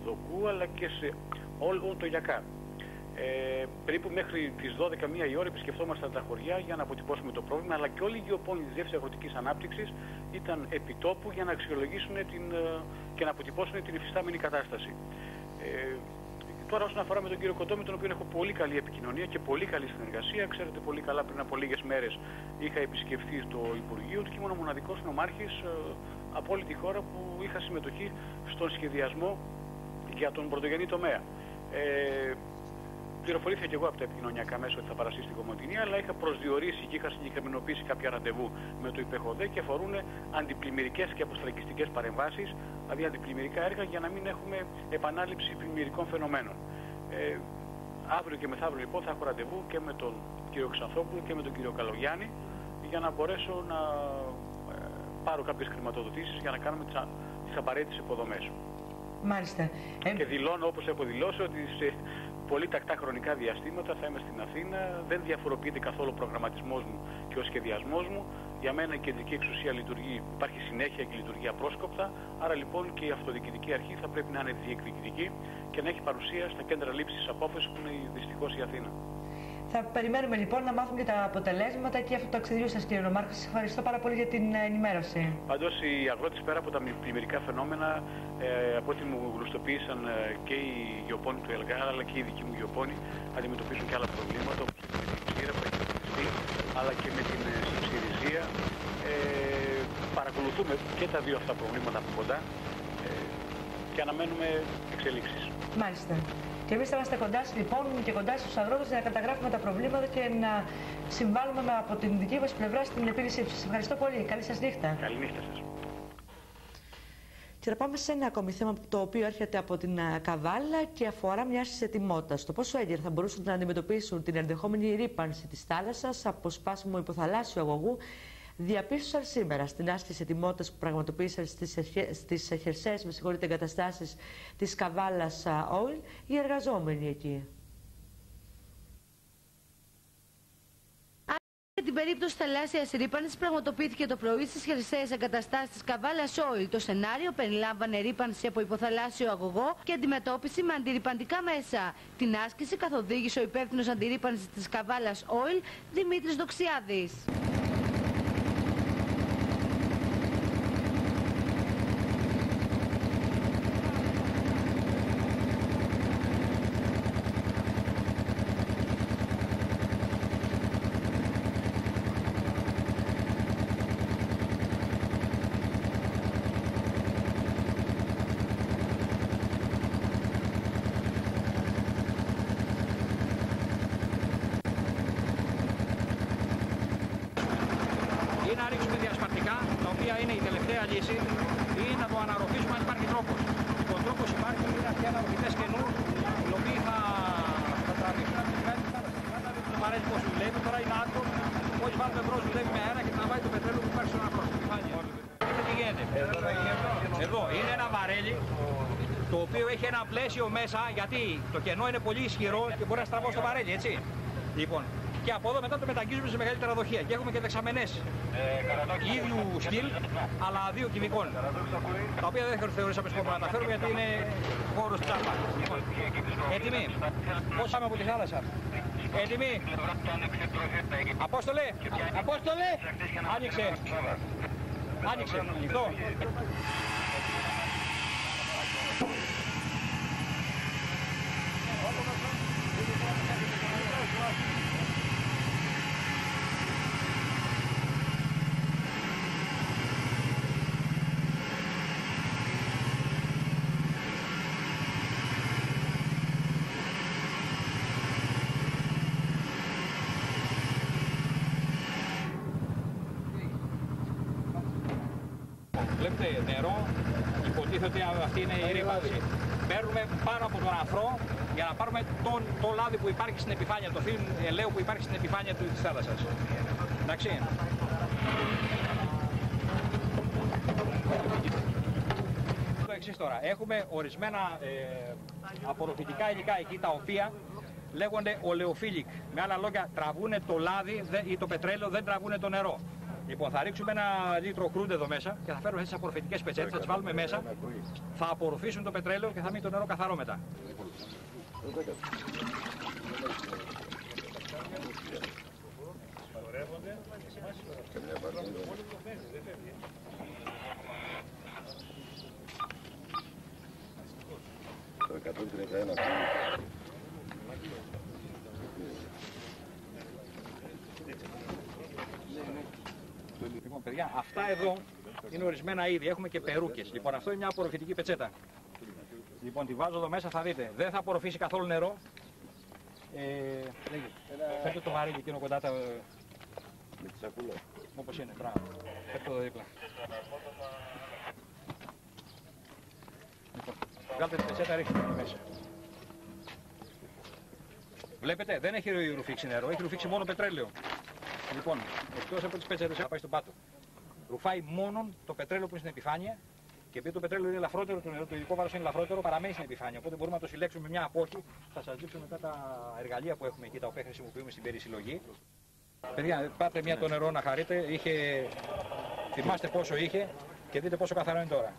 Δοκού αλλά και σε όλο το Γιακά. Ε, περίπου μέχρι τις δώδεκα μία η ώρα επισκεφτόμασταν τα χωριά για να αποτυπώσουμε το πρόβλημα, αλλά και όλοι οι γεωπόνοι της Διεύθυνσης Αγροτικής Ανάπτυξης ήταν επιτόπου για να αξιολογήσουν την, και να αποτυπώσουν την υφιστάμενη κατάσταση. Ε, τώρα όσον αφορά με τον κύριο Κοντό, με τον οποίο έχω πολύ καλή επικοινωνία και πολύ καλή συνεργασία, ξέρετε πολύ καλά πριν από λίγες μέρες είχα επισκεφθεί το Υπουργείο του και ήμουν ο μοναδικός νομάρχης ε, από όλη τη χώρα που είχα συμμετοχή στον σχεδιασμό για τον πρωτογενή τομέα. Ε, Πληροφορήθηκα και εγώ από τα επικοινωνιακά μέσα ότι θα παραστεί στην Κομοτηνή, αλλά είχα προσδιορίσει και είχα συγκεκριμενοποιήσει κάποια ραντεβού με το ΥΠΕΧΟΔΕ και αφορούν αντιπλημμυρικές και αποστραγγιστικές παρεμβάσεις, δηλαδή αντιπλημμυρικά έργα για να μην έχουμε επανάληψη πλημμυρικών φαινομένων. Ε, αύριο και μεθαύριο λοιπόν θα έχω ραντεβού και με τον κύριο Ξανθόπουλο και με τον κύριο Καλογιάννη για να μπορέσω να ε, πάρω κάποιες χρηματοδοτήσεις για να κάνουμε τις, τις απαραίτητες υποδομές. Μάλιστα. Ε... Και δηλώνω, όπως έχω δηλώσει, ότι σε πολύ τακτά χρονικά διαστήματα θα είμαι στην Αθήνα. Δεν διαφοροποιείται καθόλου ο προγραμματισμός μου και ο σχεδιασμός μου. Για μένα η κεντρική εξουσία λειτουργεί, υπάρχει συνέχεια και λειτουργεί απρόσκοπτα. Άρα λοιπόν και η αυτοδιοικητική αρχή θα πρέπει να είναι διεκδικητική και να έχει παρουσία στα κέντρα λήψης απόφασης που είναι δυστυχώς η Αθήνα. Θα περιμένουμε λοιπόν να μάθουμε και τα αποτελέσματα και αυτού του ταξιδιού σας, κύριε Νομάρχη. Σας ευχαριστώ πάρα πολύ για την ενημέρωση. Πάντως οι αγρότες πέρα από τα πλημμυρικά φαινόμενα, ε, από ό,τι μου γνωστοποίησαν ε, και οι γεωπόνοι του ΕΛΓΑ αλλά και οι δικοί μου γεωπόνοι, αντιμετωπίζουν και άλλα προβλήματα όπως με την ξύρα που έχει χτιστεί, αλλά και με την ε, συμψηρησία. Ε, παρακολουθούμε και τα δύο αυτά προβλήματα από κοντά ε, και αναμένουμε εξελίξεις. Μάλιστα. Και εμείς θα είμαστε κοντά λοιπόν και κοντά στους αγρότες για να καταγράφουμε τα προβλήματα και να συμβάλλουμε από την δική μας πλευρά στην επίλυσή τους. Σας ευχαριστώ πολύ. Καλή σας νύχτα. Καλή νύχτα σας. Και να πάμε σε ένα ακόμη θέμα το οποίο έρχεται από την Καβάλα και αφορά μιας ετοιμότητας. Το πόσο έγκαιρα θα μπορούσαν να αντιμετωπίσουν την ενδεχόμενη ρύπανση της θάλασσας από σπάσιμο υποθαλάσσιο αγωγού, διαπίστωσαν σήμερα στην άσκηση ετοιμότητας που πραγματοποίησαν στις χερσαίες με συγχωρείτε, εγκαταστάσεις της Καβάλας Oil οι εργαζόμενοι εκεί. Για την περίπτωση θαλάσσιας ρύπανσης πραγματοποιήθηκε το πρωί στις χερσαίες εγκαταστάσεις της Καβάλας Oil. Το σενάριο περιλάμβανε ρύπανση από υποθαλάσσιο αγωγό και αντιμετώπιση με αντιρρυπαντικά μέσα. Την άσκηση καθοδήγησε ο υπεύθυνος αντιρρύπανσης της Καβάλας Oil, Δημήτρης Δοξιάδης. Ή να το αναρροφήσουμε αν υπάρχει τρόπος. Ο τρόπος υπάρχει, είναι αυτοί οι αναρροφητές καινού, οι οποίοι θα, θα τραβήξουν από την κάτω της θάλασσας. Πάντα δεν το παρέλει πώς δουλεύει, τώρα είναι άτομο, μόλις βάλουμε μπρος δουλεύει με αέρα και τραβάει το πετρέλαιο που υπάρχει στον αφρό. Τι γίνεται. Εδώ είναι ένα βαρέλι, το οποίο έχει ένα πλαίσιο μέσα, γιατί το κενό είναι πολύ ισχυρό και μπορεί να στραβώ στο βαρέλι, έτσι. Λοιπόν, και από εδώ μετά το μεταγγίζουμε σε μεγαλύτερα δοχεία. Και έχουμε και δεξαμενές ίδιου στυλ, αλλά δύο κυβικών. Τα οποία δεν θεωρήσαμε σκόπο να τα φέρουμε γιατί είναι χώρος τσάπα. Λοιπόν, έτοιμοι. Πώς πάμε από τη θάλασσα. Έτοιμοι. Απόστολε. Απόστολε. Άνοιξε. Άνοιξε. Ανοιχτό. Βλέπετε νερό, υποτίθεται ότι αυτή είναι η ρήπανση. Παίρνουμε πάνω από τον αφρό για να πάρουμε τον, το λάδι που υπάρχει στην επιφάνεια, το φύλλο ελαίου που υπάρχει στην επιφάνεια του, της θάλασσας. Εντάξει. Το εξής τώρα, έχουμε ορισμένα ε, απορροφητικά υλικά εκεί τα οποία λέγονται ολεοφίλικ. Με άλλα λόγια τραβούνε το λάδι ή το πετρέλαιο, δεν τραβούνε το νερό. Λοιπόν, θα ρίξουμε ένα λίτρο κρούντ εδώ μέσα και θα φέρουμε τις απορροφητικές πετσέτες, θα τις βάλουμε μέσα, θα απορροφήσουν το πετρέλαιο και θα μείνει το νερό καθαρό μετά. Λοιπόν, παιδιά, αυτά εδώ είναι ορισμένα είδη. Έχουμε και περούκες. Λοιπόν, αυτό είναι μια απορροφητική πετσέτα. Λοιπόν, τη βάζω εδώ μέσα, θα δείτε. Δεν θα απορροφήσει καθόλου νερό. Ε, Φέρτε το βαρύδι εκείνο κοντά τα... Με τη σακούλα. Όπως είναι, μπράβο. Φέρτε το δίπλα. Λοιπόν, βγάλτε την πετσέτα, ρίξτε το μέσα. Βλέπετε, δεν έχει ρουφήξει νερό, έχει ρουφήξει μόνο πετρέλαιο. Λοιπόν, εκτός από τις πετσέτες θα πάει στον πάτο. Ρουφάει μόνο το πετρέλαιο που είναι στην επιφάνεια και επειδή το πετρέλαιο είναι ελαφρότερο, το νερό, το ειδικό βάρος είναι ελαφρότερο, παραμένει στην επιφάνεια. Οπότε μπορούμε να το συλλέξουμε με μια απόχη. Θα σας δείξω μετά τα εργαλεία που έχουμε εκεί, τα οποία χρησιμοποιούμε στην περισυλλογή. Παιδιά, πάτε μια το νερό να χαρείτε. Είχε... Θυμάστε πόσο είχε και δείτε πόσο καθαρό είναι τώρα.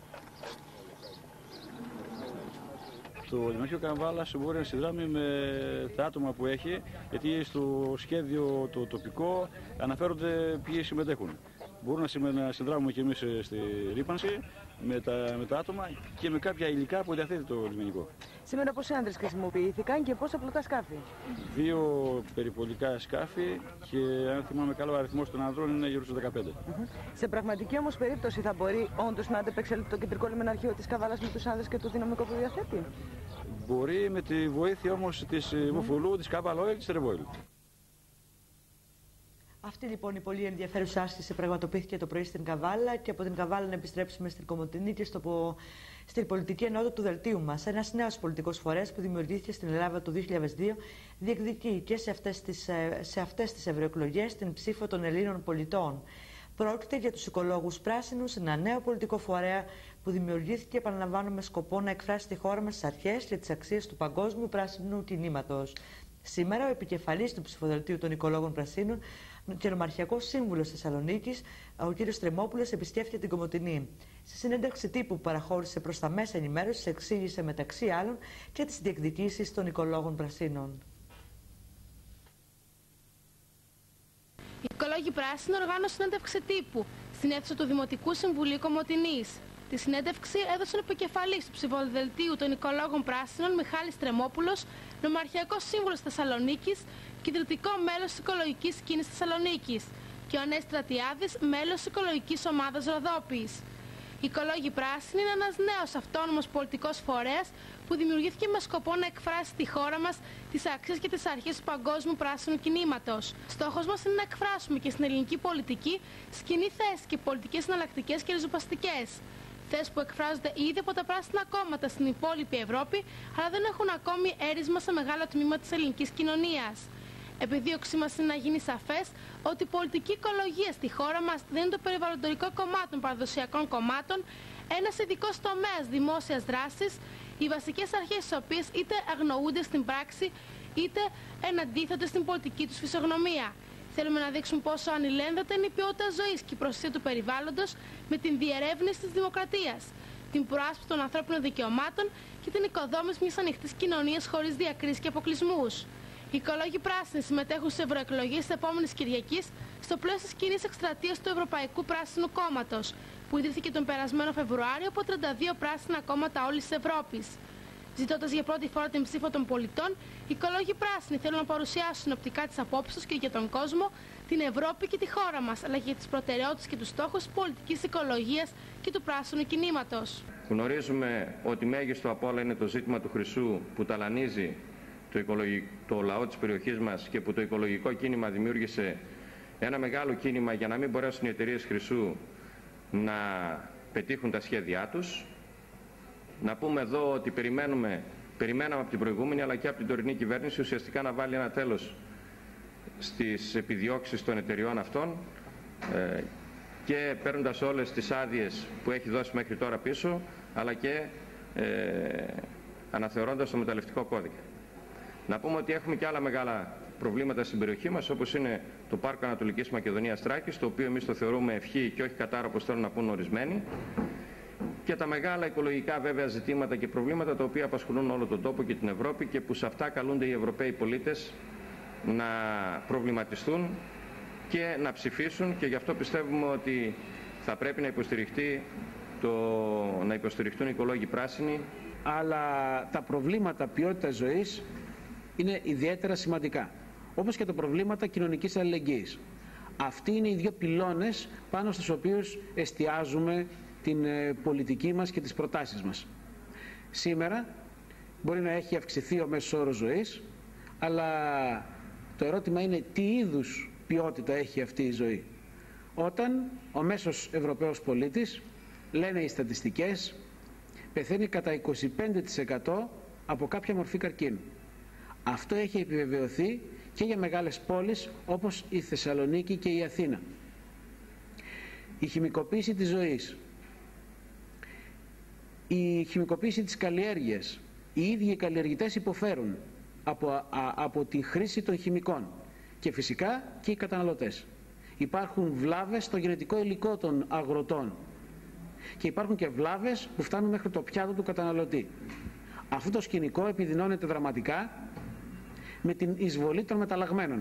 Το λιμενικό Καβάλας μπορεί να συνδράμει με τα άτομα που έχει, γιατί στο σχέδιο το τοπικό αναφέρονται ποιοι συμμετέχουν. Μπορούμε να συνδράμουμε και εμείς στη ρύπανση με τα, με τα άτομα και με κάποια υλικά που διαθέτει το λιμενικό. Σήμερα πόσοι άντρες χρησιμοποιήθηκαν και πόσα πλωτά σκάφη? Δύο περιπολικά σκάφη και αν θυμάμαι καλά ο αριθμός των ανδρών είναι γύρω στους δεκαπέντε. Mm-hmm. Σε πραγματική όμως περίπτωση θα μπορεί όντως να αντεπεξέλθει το κεντρικό λιμεναρχείο της Καβάλας με τους άνδρες και το δυναμικό που διαθέτει? Μπορεί με τη βοήθεια όμως της mm-hmm. Μοφολού, της Καβάλα Oil, της Ρεβόιλ. Αυτή λοιπόν η πολύ ενδιαφέρουσα άσκηση πραγματοποιήθηκε το πρωί στην Καβάλα και από την Καβάλα να επιστρέψουμε στην Κομοτηνή και στο, στην πολιτική ενότητα του δελτίου μας. Ένας νέος πολιτικός φορέας που δημιουργήθηκε στην Ελλάδα το δύο χιλιάδες δύο διεκδικεί και σε αυτές τις, σε αυτές τις ευρωεκλογές την ψήφο των Ελλήνων πολιτών. Πρόκειται για τους οικολόγους πράσινους, ένα νέο πολιτικό φορέα που δημιουργήθηκε, επαναλαμβάνω, με σκοπό να εκφράσει τη χώρα μας τις αρχές και τις αξίες του παγκόσμιου πράσινου κινήματος. Σήμερα, ο επικεφαλής του ψηφοδελτίου των οικολόγων πρασίνων και νομαρχιακός σύμβουλος Θεσσαλονίκης, ο κ. Τρεμόπουλος, επισκέφθηκε την Κομοτηνή. Στη συνέντευξη τύπου που παραχώρησε προς τα μέσα ενημέρωσης, εξήγησε μεταξύ άλλων και τις διεκδικήσεις των οικολόγων πρασίνων. Οι οικολόγοι πράσινοι οργάνωσαν συνέντευξη τύπου στην αίθουσα του Δημοτικού Συμβουλίου Κομοτηνής. Τη συνέντευξη έδωσαν επικεφαλής του ψηφοδελτίου των οικολόγων πράσινων Μιχάλης Τρεμόπουλος, νομαρχιακός σύμβουλος Θεσσαλονίκης και ιδρυτικό μέλος της οικολογικής κίνησης Θεσσαλονίκης, και ο Ανέστης Στρατιάδης, μέλος της οικολογικής ομάδας Ροδόπης. Οι οικολόγοι πράσινοι είναι ένας νέος αυτόνομος πολιτικός φορέας που δημιουργήθηκε με σκοπό να εκφράσει τη χώρα μας τις αξίες και τις αρχές του παγκόσμιου πράσινου κινήματος. Στόχος μας είναι να εκφράσουμε και στην ελληνική πολιτική σκηνή θέση και πολιτικές εναλλακτικές και ριζοσπαστικές. Θέσεις που εκφράζονται ήδη από τα πράσινα κόμματα στην υπόλοιπη Ευρώπη, αλλά δεν έχουν ακόμη έρισμα σε μεγάλο τμήμα της ελληνικής κοινωνίας. Επιδίωξή μας είναι να γίνει σαφές ότι η πολιτική οικολογία στη χώρα μας δεν είναι το περιβαλλοντικό κομμάτι των παραδοσιακών κομμάτων, ένας ειδικός τομέας δημόσιας δράσης, οι βασικές αρχές τις οποίες είτε αγνοούνται στην πράξη, είτε εναντίθονται στην πολιτική τους φυσιογνωμία. Θέλουμε να δείξουμε πόσο ανηλένδετα είναι η ποιότητα ζωής και η προστασία του περιβάλλοντος με την διερεύνηση της δημοκρατίας, την προάσπιση των ανθρώπινων δικαιωμάτων και την οικοδόμηση μιας ανοιχτής κοινωνίας χωρίς διακρίσεις και αποκλεισμούς. Οι οικολόγοι πράσινοι συμμετέχουν στις ευρωεκλογές της επόμενης Κυριακής στο πλαίσιο της κοινής εκστρατείας του Ευρωπαϊκού Πράσινου Κόμματος, που ιδρύθηκε τον περασμένο Φεβρουάριο από τριάντα δύο πράσινα κόμματα όλης της Ευρώπης. Ζητώντας για πρώτη φορά την ψήφο των πολιτών, οι οικολόγοι πράσινοι θέλουν να παρουσιάσουν συνοπτικά τις απόψεις τους και για τον κόσμο, την Ευρώπη και τη χώρα μας, αλλά και για τις προτεραιότητες και τους στόχους της πολιτικής οικολογίας και του πράσινου κινήματος. Γνωρίζουμε ότι μέγιστο απ' όλα είναι το ζήτημα του χρυσού που ταλανίζει το, οικολογικό, το λαό της περιοχής μας και που το οικολογικό κίνημα δημιούργησε ένα μεγάλο κίνημα για να μην μπορέσουν οι εταιρείες χρυσού να πετύχουν τα σχέδιά τους. Να πούμε εδώ ότι περιμένουμε, περιμέναμε από την προηγούμενη αλλά και από την τωρινή κυβέρνηση ουσιαστικά να βάλει ένα τέλος στις επιδιώξεις των εταιριών αυτών ε, και παίρνοντας όλες τις άδειες που έχει δώσει μέχρι τώρα πίσω, αλλά και ε, αναθεωρώντας το μεταλλευτικό κώδικα. Να πούμε ότι έχουμε και άλλα μεγάλα προβλήματα στην περιοχή μας, όπως είναι το Πάρκο Ανατολικής Μακεδονίας Θράκης, το οποίο εμείς το θεωρούμε ευχή και όχι κατάρα, όπως θέλουν να πούν ορισμένοι, και τα μεγάλα οικολογικά βέβαια ζητήματα και προβλήματα τα οποία απασχολούν όλο τον τόπο και την Ευρώπη και που σε αυτά καλούνται οι Ευρωπαίοι πολίτες να προβληματιστούν και να ψηφίσουν, και γι' αυτό πιστεύουμε ότι θα πρέπει να υποστηριχτεί το, να υποστηριχτούν οι οικολόγοι πράσινοι. Αλλά τα προβλήματα ποιότητας ζωής είναι ιδιαίτερα σημαντικά, όπως και τα προβλήματα κοινωνικής αλληλεγγύης. Αυτοί είναι οι δύο πυλώνες πάνω στους οποίους εστιάζουμε την πολιτική μας και τις προτάσεις μας. Σήμερα μπορεί να έχει αυξηθεί ο μέσος όρος ζωής, αλλά το ερώτημα είναι τι είδους ποιότητα έχει αυτή η ζωή. Όταν ο μέσος Ευρωπαίος πολίτης, λένε οι στατιστικές, πεθαίνει κατά είκοσι πέντε τοις εκατό από κάποια μορφή καρκίνου. Αυτό έχει επιβεβαιωθεί και για μεγάλες πόλεις όπως η Θεσσαλονίκη και η Αθήνα. Η χημικοποίηση της ζωής, η χημικοποίηση της καλλιέργειας, οι ίδιοι οι καλλιεργητές υποφέρουν από, α, από τη χρήση των χημικών και φυσικά και οι καταναλωτές. Υπάρχουν βλάβες στο γενετικό υλικό των αγροτών και υπάρχουν και βλάβες που φτάνουν μέχρι το πιάτο του καταναλωτή. Αυτό το σκηνικό επιδεινώνεται δραματικά με την εισβολή των μεταλλαγμένων.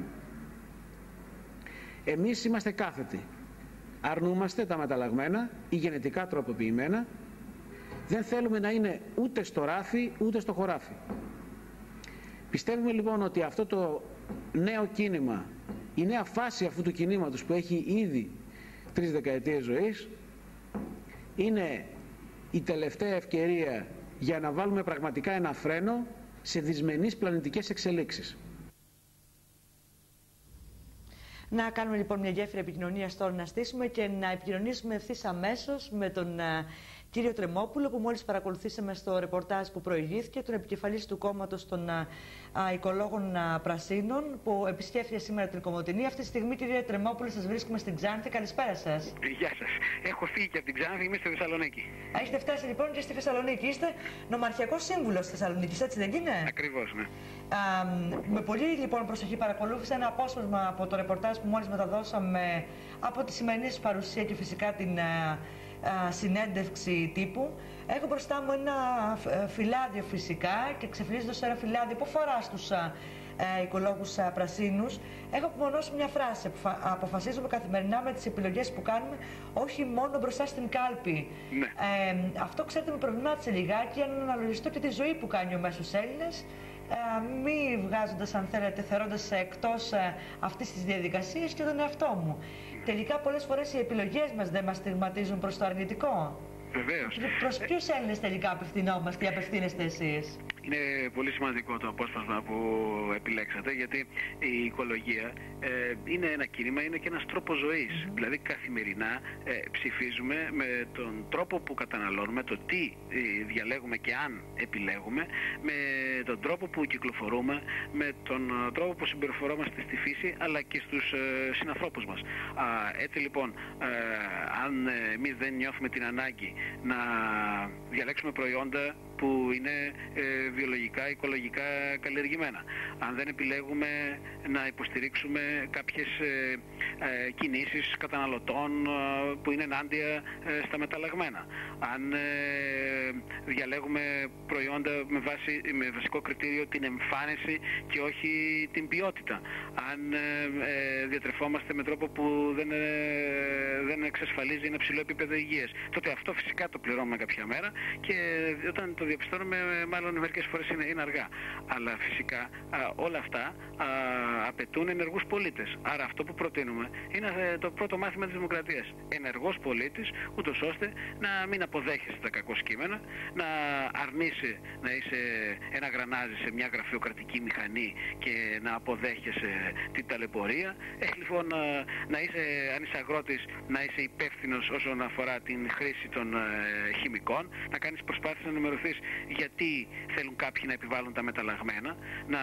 Εμείς είμαστε κάθετοι. Αρνούμαστε τα μεταλλαγμένα ή γενετικά τροποποιημένα. Δεν θέλουμε να είναι ούτε στο ράφι ούτε στο χωράφι. Πιστεύουμε λοιπόν ότι αυτό το νέο κίνημα, η νέα φάση αυτού του κινήματος που έχει ήδη τρεις δεκαετίες ζωής, είναι η τελευταία ευκαιρία για να βάλουμε πραγματικά ένα φρένο σε δυσμενείς πλανητικές εξελίξεις. Να κάνουμε λοιπόν μια γέφυρα επικοινωνίας τώρα, να στήσουμε και να επικοινωνήσουμε ευθύς αμέσως με τον uh, κύριο Τρεμόπουλο, που μόλις παρακολουθήσαμε στο ρεπορτάζ που προηγήθηκε, τον επικεφαλής του κόμματος των uh, οικολόγων uh, Πρασίνων, που επισκέφθηκε σήμερα την Κομοτηνή. Αυτή τη στιγμή, κύριε Τρεμόπουλο, σας βρίσκουμε στην Ξάνθη. Καλησπέρα σας. Γεια σας. Έχω φύγει και από την Ξάνθη, είμαι στη Θεσσαλονίκη. Έχετε φτάσει λοιπόν και στη Θεσσαλονίκη. Είστε νομαρχιακός σύμβουλος της Θεσσαλονίκης, έτσι δεν είναι? Ακριβώς, ναι. Α, με πολύ λοιπόν προσοχή παρακολούθησα ένα απόσπασμα από το ρεπορτάζ που μόλις μεταδώσαμε από τη σημερινή σας παρουσία και φυσικά την α, α, συνέντευξη τύπου. Έχω μπροστά μου ένα φυλάδιο φυσικά και ξεφυλίζοντας ένα φυλάδιο που φορά στους α, α, οικολόγους α, πρασίνους, έχω απομονώσει μια φράση: αποφασίζουμε καθημερινά με τις επιλογές που κάνουμε, όχι μόνο μπροστά στην κάλπη. Ναι. Ε, αυτό, ξέρετε, με προβλημάτισε λιγάκι, αν αναλογιστώ και τη ζωή που κάνει ο μέσος Έλληνας, Ε, μη βγάζοντας, αν θέλετε, θεωρώντας εκτός ε, αυτής της διαδικασίας και τον εαυτό μου. Τελικά πολλές φορές οι επιλογές μας δεν μας στιγματίζουν προς το αρνητικό. Βεβαίως. Προς ποιους Έλληνες τελικά απευθυνόμαστε ή απευθύνεστε εσείς? Είναι πολύ σημαντικό το απόσπασμα που επιλέξατε, γιατί η οικολογία ε, είναι ένα κίνημα, είναι και ένας τρόπος ζωής. Mm. Δηλαδή καθημερινά ε, ψηφίζουμε με τον τρόπο που καταναλώνουμε, το τι ε, διαλέγουμε και αν επιλέγουμε, με τον τρόπο που κυκλοφορούμε, με τον τρόπο που συμπεριφορόμαστε στη φύση αλλά και στους ε, συνανθρώπους μας. Α, έτσι λοιπόν, ε, αν εμείς δεν νιώθουμε την ανάγκη να διαλέξουμε προϊόντα που είναι ε, βιολογικά, οικολογικά καλλιεργημένα, αν δεν επιλέγουμε να υποστηρίξουμε κάποιες ε, ε, κινήσεις καταναλωτών ε, που είναι ενάντια ε, στα μεταλλαγμένα, αν ε, διαλέγουμε προϊόντα με, βάση, με βασικό κριτήριο την εμφάνιση και όχι την ποιότητα, αν ε, ε, διατρεφόμαστε με τρόπο που δεν, ε, δεν εξασφαλίζει ένα ψηλό επίπεδο υγείας, τότε αυτό φυσικά το πληρώνουμε κάποια μέρα και όταν το διαπιστώνουμε, μάλλον μερικές φορές είναι, είναι αργά. Αλλά φυσικά α, όλα αυτά α, απαιτούν ενεργούς πολίτες. Άρα αυτό που προτείνουμε είναι α, το πρώτο μάθημα της δημοκρατίας. Ενεργός πολίτης, ούτως ώστε να μην αποδέχεσαι τα κακό κείμενα, να αρνείσαι να είσαι ένα γρανάζι σε μια γραφειοκρατική μηχανή και να αποδέχεσαι την ταλαιπωρία. Έχει λοιπόν α, να είσαι, αν είσαι αγρότης, να είσαι υπεύθυνος όσον αφορά την χρήση των α, χημικών, να κάνεις προσπάθειες να ενημερωθείς εξελίξεις, γιατί θέλουν κάποιοι να επιβάλλουν τα μεταλλαγμένα, να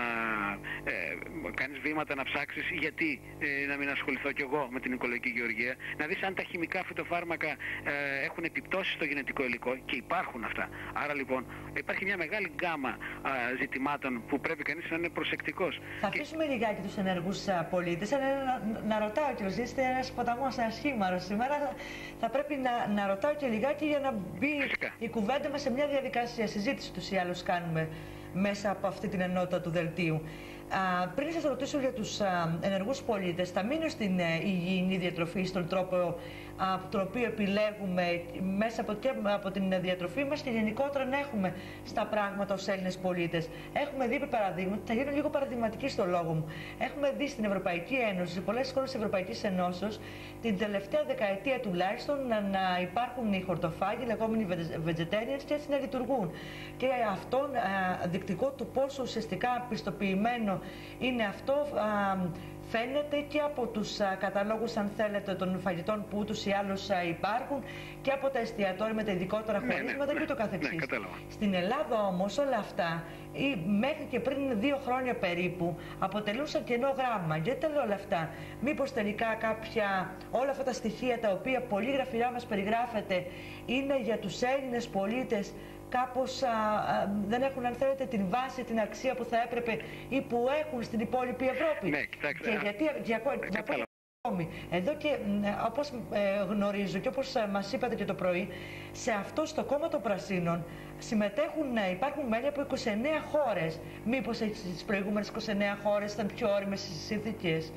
ε, κάνεις βήματα να ψάξεις γιατί ε, να μην ασχοληθώ κι εγώ με την οικολογική γεωργία, να δεις αν τα χημικά φυτοφάρμακα ε, έχουν επιπτώσεις στο γενετικό υλικό, και υπάρχουν αυτά. Άρα λοιπόν υπάρχει μια μεγάλη γκάμα α, ζητημάτων που πρέπει κανείς να είναι προσεκτικός. Θα αφήσουμε και... λιγάκι τους ενεργούς πολίτες, αλλά να, να ρωτάω και είστε ένας ποταμός, ένας χήμαρος σήμερα, θα, θα πρέπει να, να ρωτάω και λιγάκι για να μπει Φυσικά. η κουβέντα μας σε μια διαδικασία συζήτηση τους ή άλλους κάνουμε μέσα από αυτή την ενότητα του δελτίου. Α, πριν σας ρωτήσω για τους α, ενεργούς πολίτες, θα μείνω στην α, υγιεινή διατροφή, στον τρόπο από τον οποίο επιλέγουμε μέσα από, και από την διατροφή μας και γενικότερα να έχουμε στα πράγματα ως Έλληνες πολίτες. Έχουμε δει, παραδείγματα, θα γίνω λίγο παραδειγματική στο λόγο μου. Έχουμε δει στην Ευρωπαϊκή Ένωση, σε πολλές χώρες της Ευρωπαϊκής Ενώσεως, την τελευταία δεκαετία τουλάχιστον να, να υπάρχουν οι χορτοφάγοι, λεγόμενοι vegetarians, και έτσι να λειτουργούν. Και αυτό α, δεικτικό του πόσο ουσιαστικά πιστοποιημένο είναι αυτό, α, φαίνεται και από τους α, καταλόγους, αν θέλετε, των φαγητών που ούτως ή άλλως α, υπάρχουν, και από τα εστιατόρια με τα ειδικότερα χωρίσματα, ναι, ναι, και το καθεξής. Ναι, Στην Ελλάδα όμως όλα αυτά, ή, μέχρι και πριν δύο χρόνια περίπου, αποτελούσαν κενό γράμμα. Γιατί τα λέω όλα αυτά? Μήπως τελικά κάποια, όλα αυτά τα στοιχεία τα οποία πολύ γραφειρά μας περιγράφεται, είναι για τους Έλληνες πολίτες κάπως α, α, δεν έχουν, αν θέλετε, την βάση, την αξία που θα έπρεπε ή που έχουν στην υπόλοιπη Ευρώπη? Ναι, κοιτάξτε. Και γιατί, για, να πω ακόμη, εδώ και όπως ε, γνωρίζω και όπως ε, μας είπατε και το πρωί, σε αυτό στο κόμμα των Πρασίνων συμμετέχουν, ε, υπάρχουν μέλη από είκοσι εννέα χώρες. Μήπως στις προηγούμενες είκοσι εννέα χώρες ήταν πιο όριμες οι συνθήκες?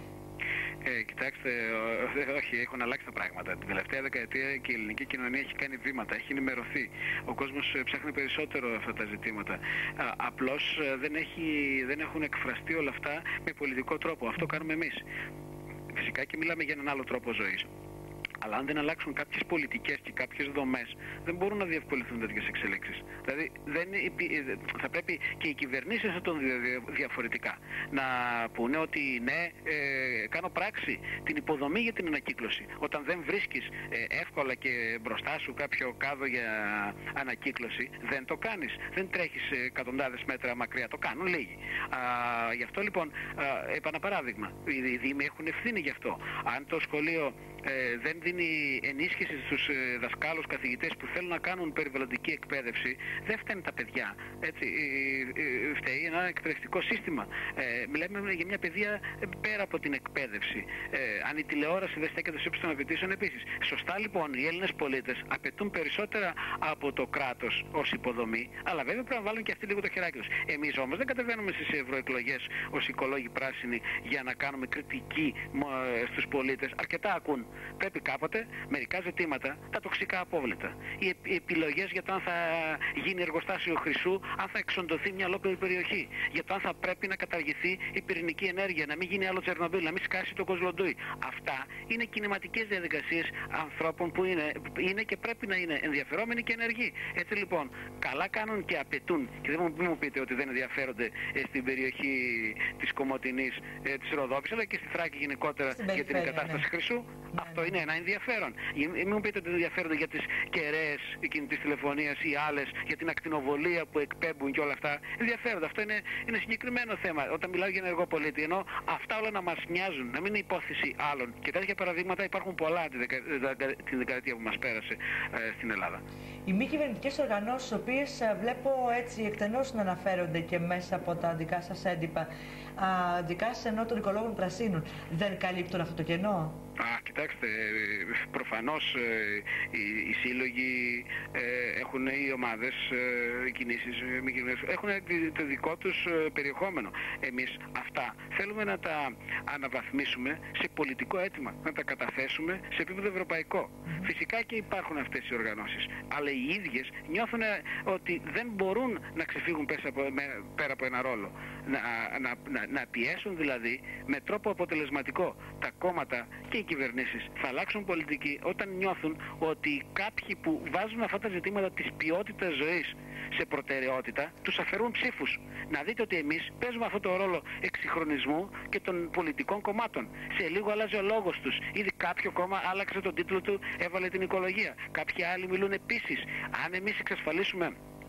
Ε, κοιτάξτε, όχι, έχουν αλλάξει τα πράγματα. Την τελευταία δεκαετία και η ελληνική κοινωνία έχει κάνει βήματα, έχει ενημερωθεί. Ο κόσμος ψάχνει περισσότερο αυτά τα ζητήματα. Α, απλώς δεν, έχει, δεν έχουν εκφραστεί όλα αυτά με πολιτικό τρόπο. Αυτό κάνουμε εμείς. Φυσικά και μιλάμε για έναν άλλο τρόπο ζωής. Αλλά αν δεν αλλάξουν κάποιες πολιτικές και κάποιες δομές, δεν μπορούν να διευκολυνθούν τέτοιες εξελίξεις. Δηλαδή, δεν, θα πρέπει και οι κυβερνήσεις να τον διαφορετικά. Να πούνε ότι ναι, ε, κάνω πράξη την υποδομή για την ανακύκλωση. Όταν δεν βρίσκεις ε, εύκολα και μπροστά σου κάποιο κάδο για ανακύκλωση, δεν το κάνεις. Δεν τρέχεις εκατοντάδες μέτρα μακριά, το κάνουν λίγοι. Α, γι' αυτό λοιπόν, α, επ' ένα παράδειγμα, οι δήμοι έχουν ευθύνη γι' αυτό. Αν το σχολείο ε, δεν δίνει ενίσχυση στους ε, δασκάλους, καθηγητές που θέλουν να κάνουν περιβαλλοντική εκπαίδευση, δεν φταίνουν τα παιδιά. Έτσι, ε, ε, φταίει ένα εκπαιδευτικό σύστημα. Ε, μιλάμε για μια παιδεία πέρα από την εκπαίδευση. Ε, αν η τηλεόραση δεν στέκεται στο ύψος των απαιτήσεων, επίσης. Σωστά λοιπόν, οι Έλληνες πολίτες απαιτούν περισσότερα από το κράτος ως υποδομή, αλλά βέβαια πρέπει να βάλουν και αυτοί λίγο το χεράκι τους. Εμείς όμως δεν κατεβαίνουμε στις ευρωεκλογές ως οικολόγοι πράσινοι για να κάνουμε κριτική στους πολίτες. Αρκετά ακούν. Πρέπει κάποτε μερικά ζητήματα, τα τοξικά απόβλητα, οι, οι επιλογές για το αν θα γίνει εργοστάσιο χρυσού, αν θα εξοντωθεί μια ολόκληρη περιοχή, για το αν θα πρέπει να καταργηθεί η πυρηνική ενέργεια, να μην γίνει άλλο Τσερνομπίλ, να μην σκάσει το Κοσλοντούι. Αυτά είναι κινηματικές διαδικασίες ανθρώπων που είναι, είναι και πρέπει να είναι ενδιαφερόμενοι και ενεργοί. Έτσι λοιπόν, καλά κάνουν και απαιτούν, και δεν μου, μου πείτε ότι δεν ενδιαφέρονται ε, στην περιοχή της Κομοτηνής, ε, της Ροδόπης, αλλά και στη Θράκη γενικότερα για την εγκατάσταση ναι. χρυσού. Ναι. Αυτό είναι ένα ενδιαφέρον. Μην μου πείτε ότι ενδιαφέρονται για τις κεραίες κινητής τηλεφωνίας ή άλλες, για την ακτινοβολία που εκπέμπουν και όλα αυτά. Ενδιαφέρονται. Αυτό είναι, είναι συγκεκριμένο θέμα. Όταν μιλάω για ενεργό πολίτη, ενώ αυτά όλα να μας μοιάζουν, να μην είναι υπόθεση άλλων. Και τέτοια παραδείγματα υπάρχουν πολλά την δεκα, τη δεκαετία που μας πέρασε ε, στην Ελλάδα. Οι μη κυβερνητικές οργανώσεις, οι οποίες βλέπω έτσι εκτενώς να αναφέρονται και μέσα από τα δικά σας έντυπα, α, δικά σας ενώ των οικολόγων Πρασίνων, δεν καλύπτουν αυτό το κενό? Α, κοιτάξτε, προφανώς ε, οι, οι σύλλογοι ε, έχουν, οι ομάδες, ε, οι κινήσεις, ε, έχουν το δικό τους ε, περιεχόμενο. Εμείς αυτά θέλουμε να τα αναβαθμίσουμε σε πολιτικό αίτημα, να τα καταθέσουμε σε επίπεδο ευρωπαϊκό. Mm-hmm. Φυσικά και υπάρχουν αυτές οι οργανώσεις, αλλά οι ίδιες νιώθουν ότι δεν μπορούν να ξεφύγουν πέρα από, πέρα από ένα ρόλο. Να, να, να, να πιέσουν δηλαδή με τρόπο αποτελεσματικό τα κόμματα και οι κυβερνήσεις. Θα αλλάξουν πολιτική όταν νιώθουν ότι κάποιοι που βάζουν αυτά τα ζητήματα της ποιότητας ζωής σε προτεραιότητα τους αφαιρούν ψήφους. Να δείτε ότι εμείς παίζουμε αυτό το ρόλο εξυγχρονισμού και των πολιτικών κομμάτων. Σε λίγο αλλάζει ο λόγος τους. Ήδη κάποιο κόμμα άλλαξε τον τίτλο του, έβαλε την οικολογία. Κάποιοι άλλοι μιλούν επίσης. Αν εμείς εξασφαλίσουμε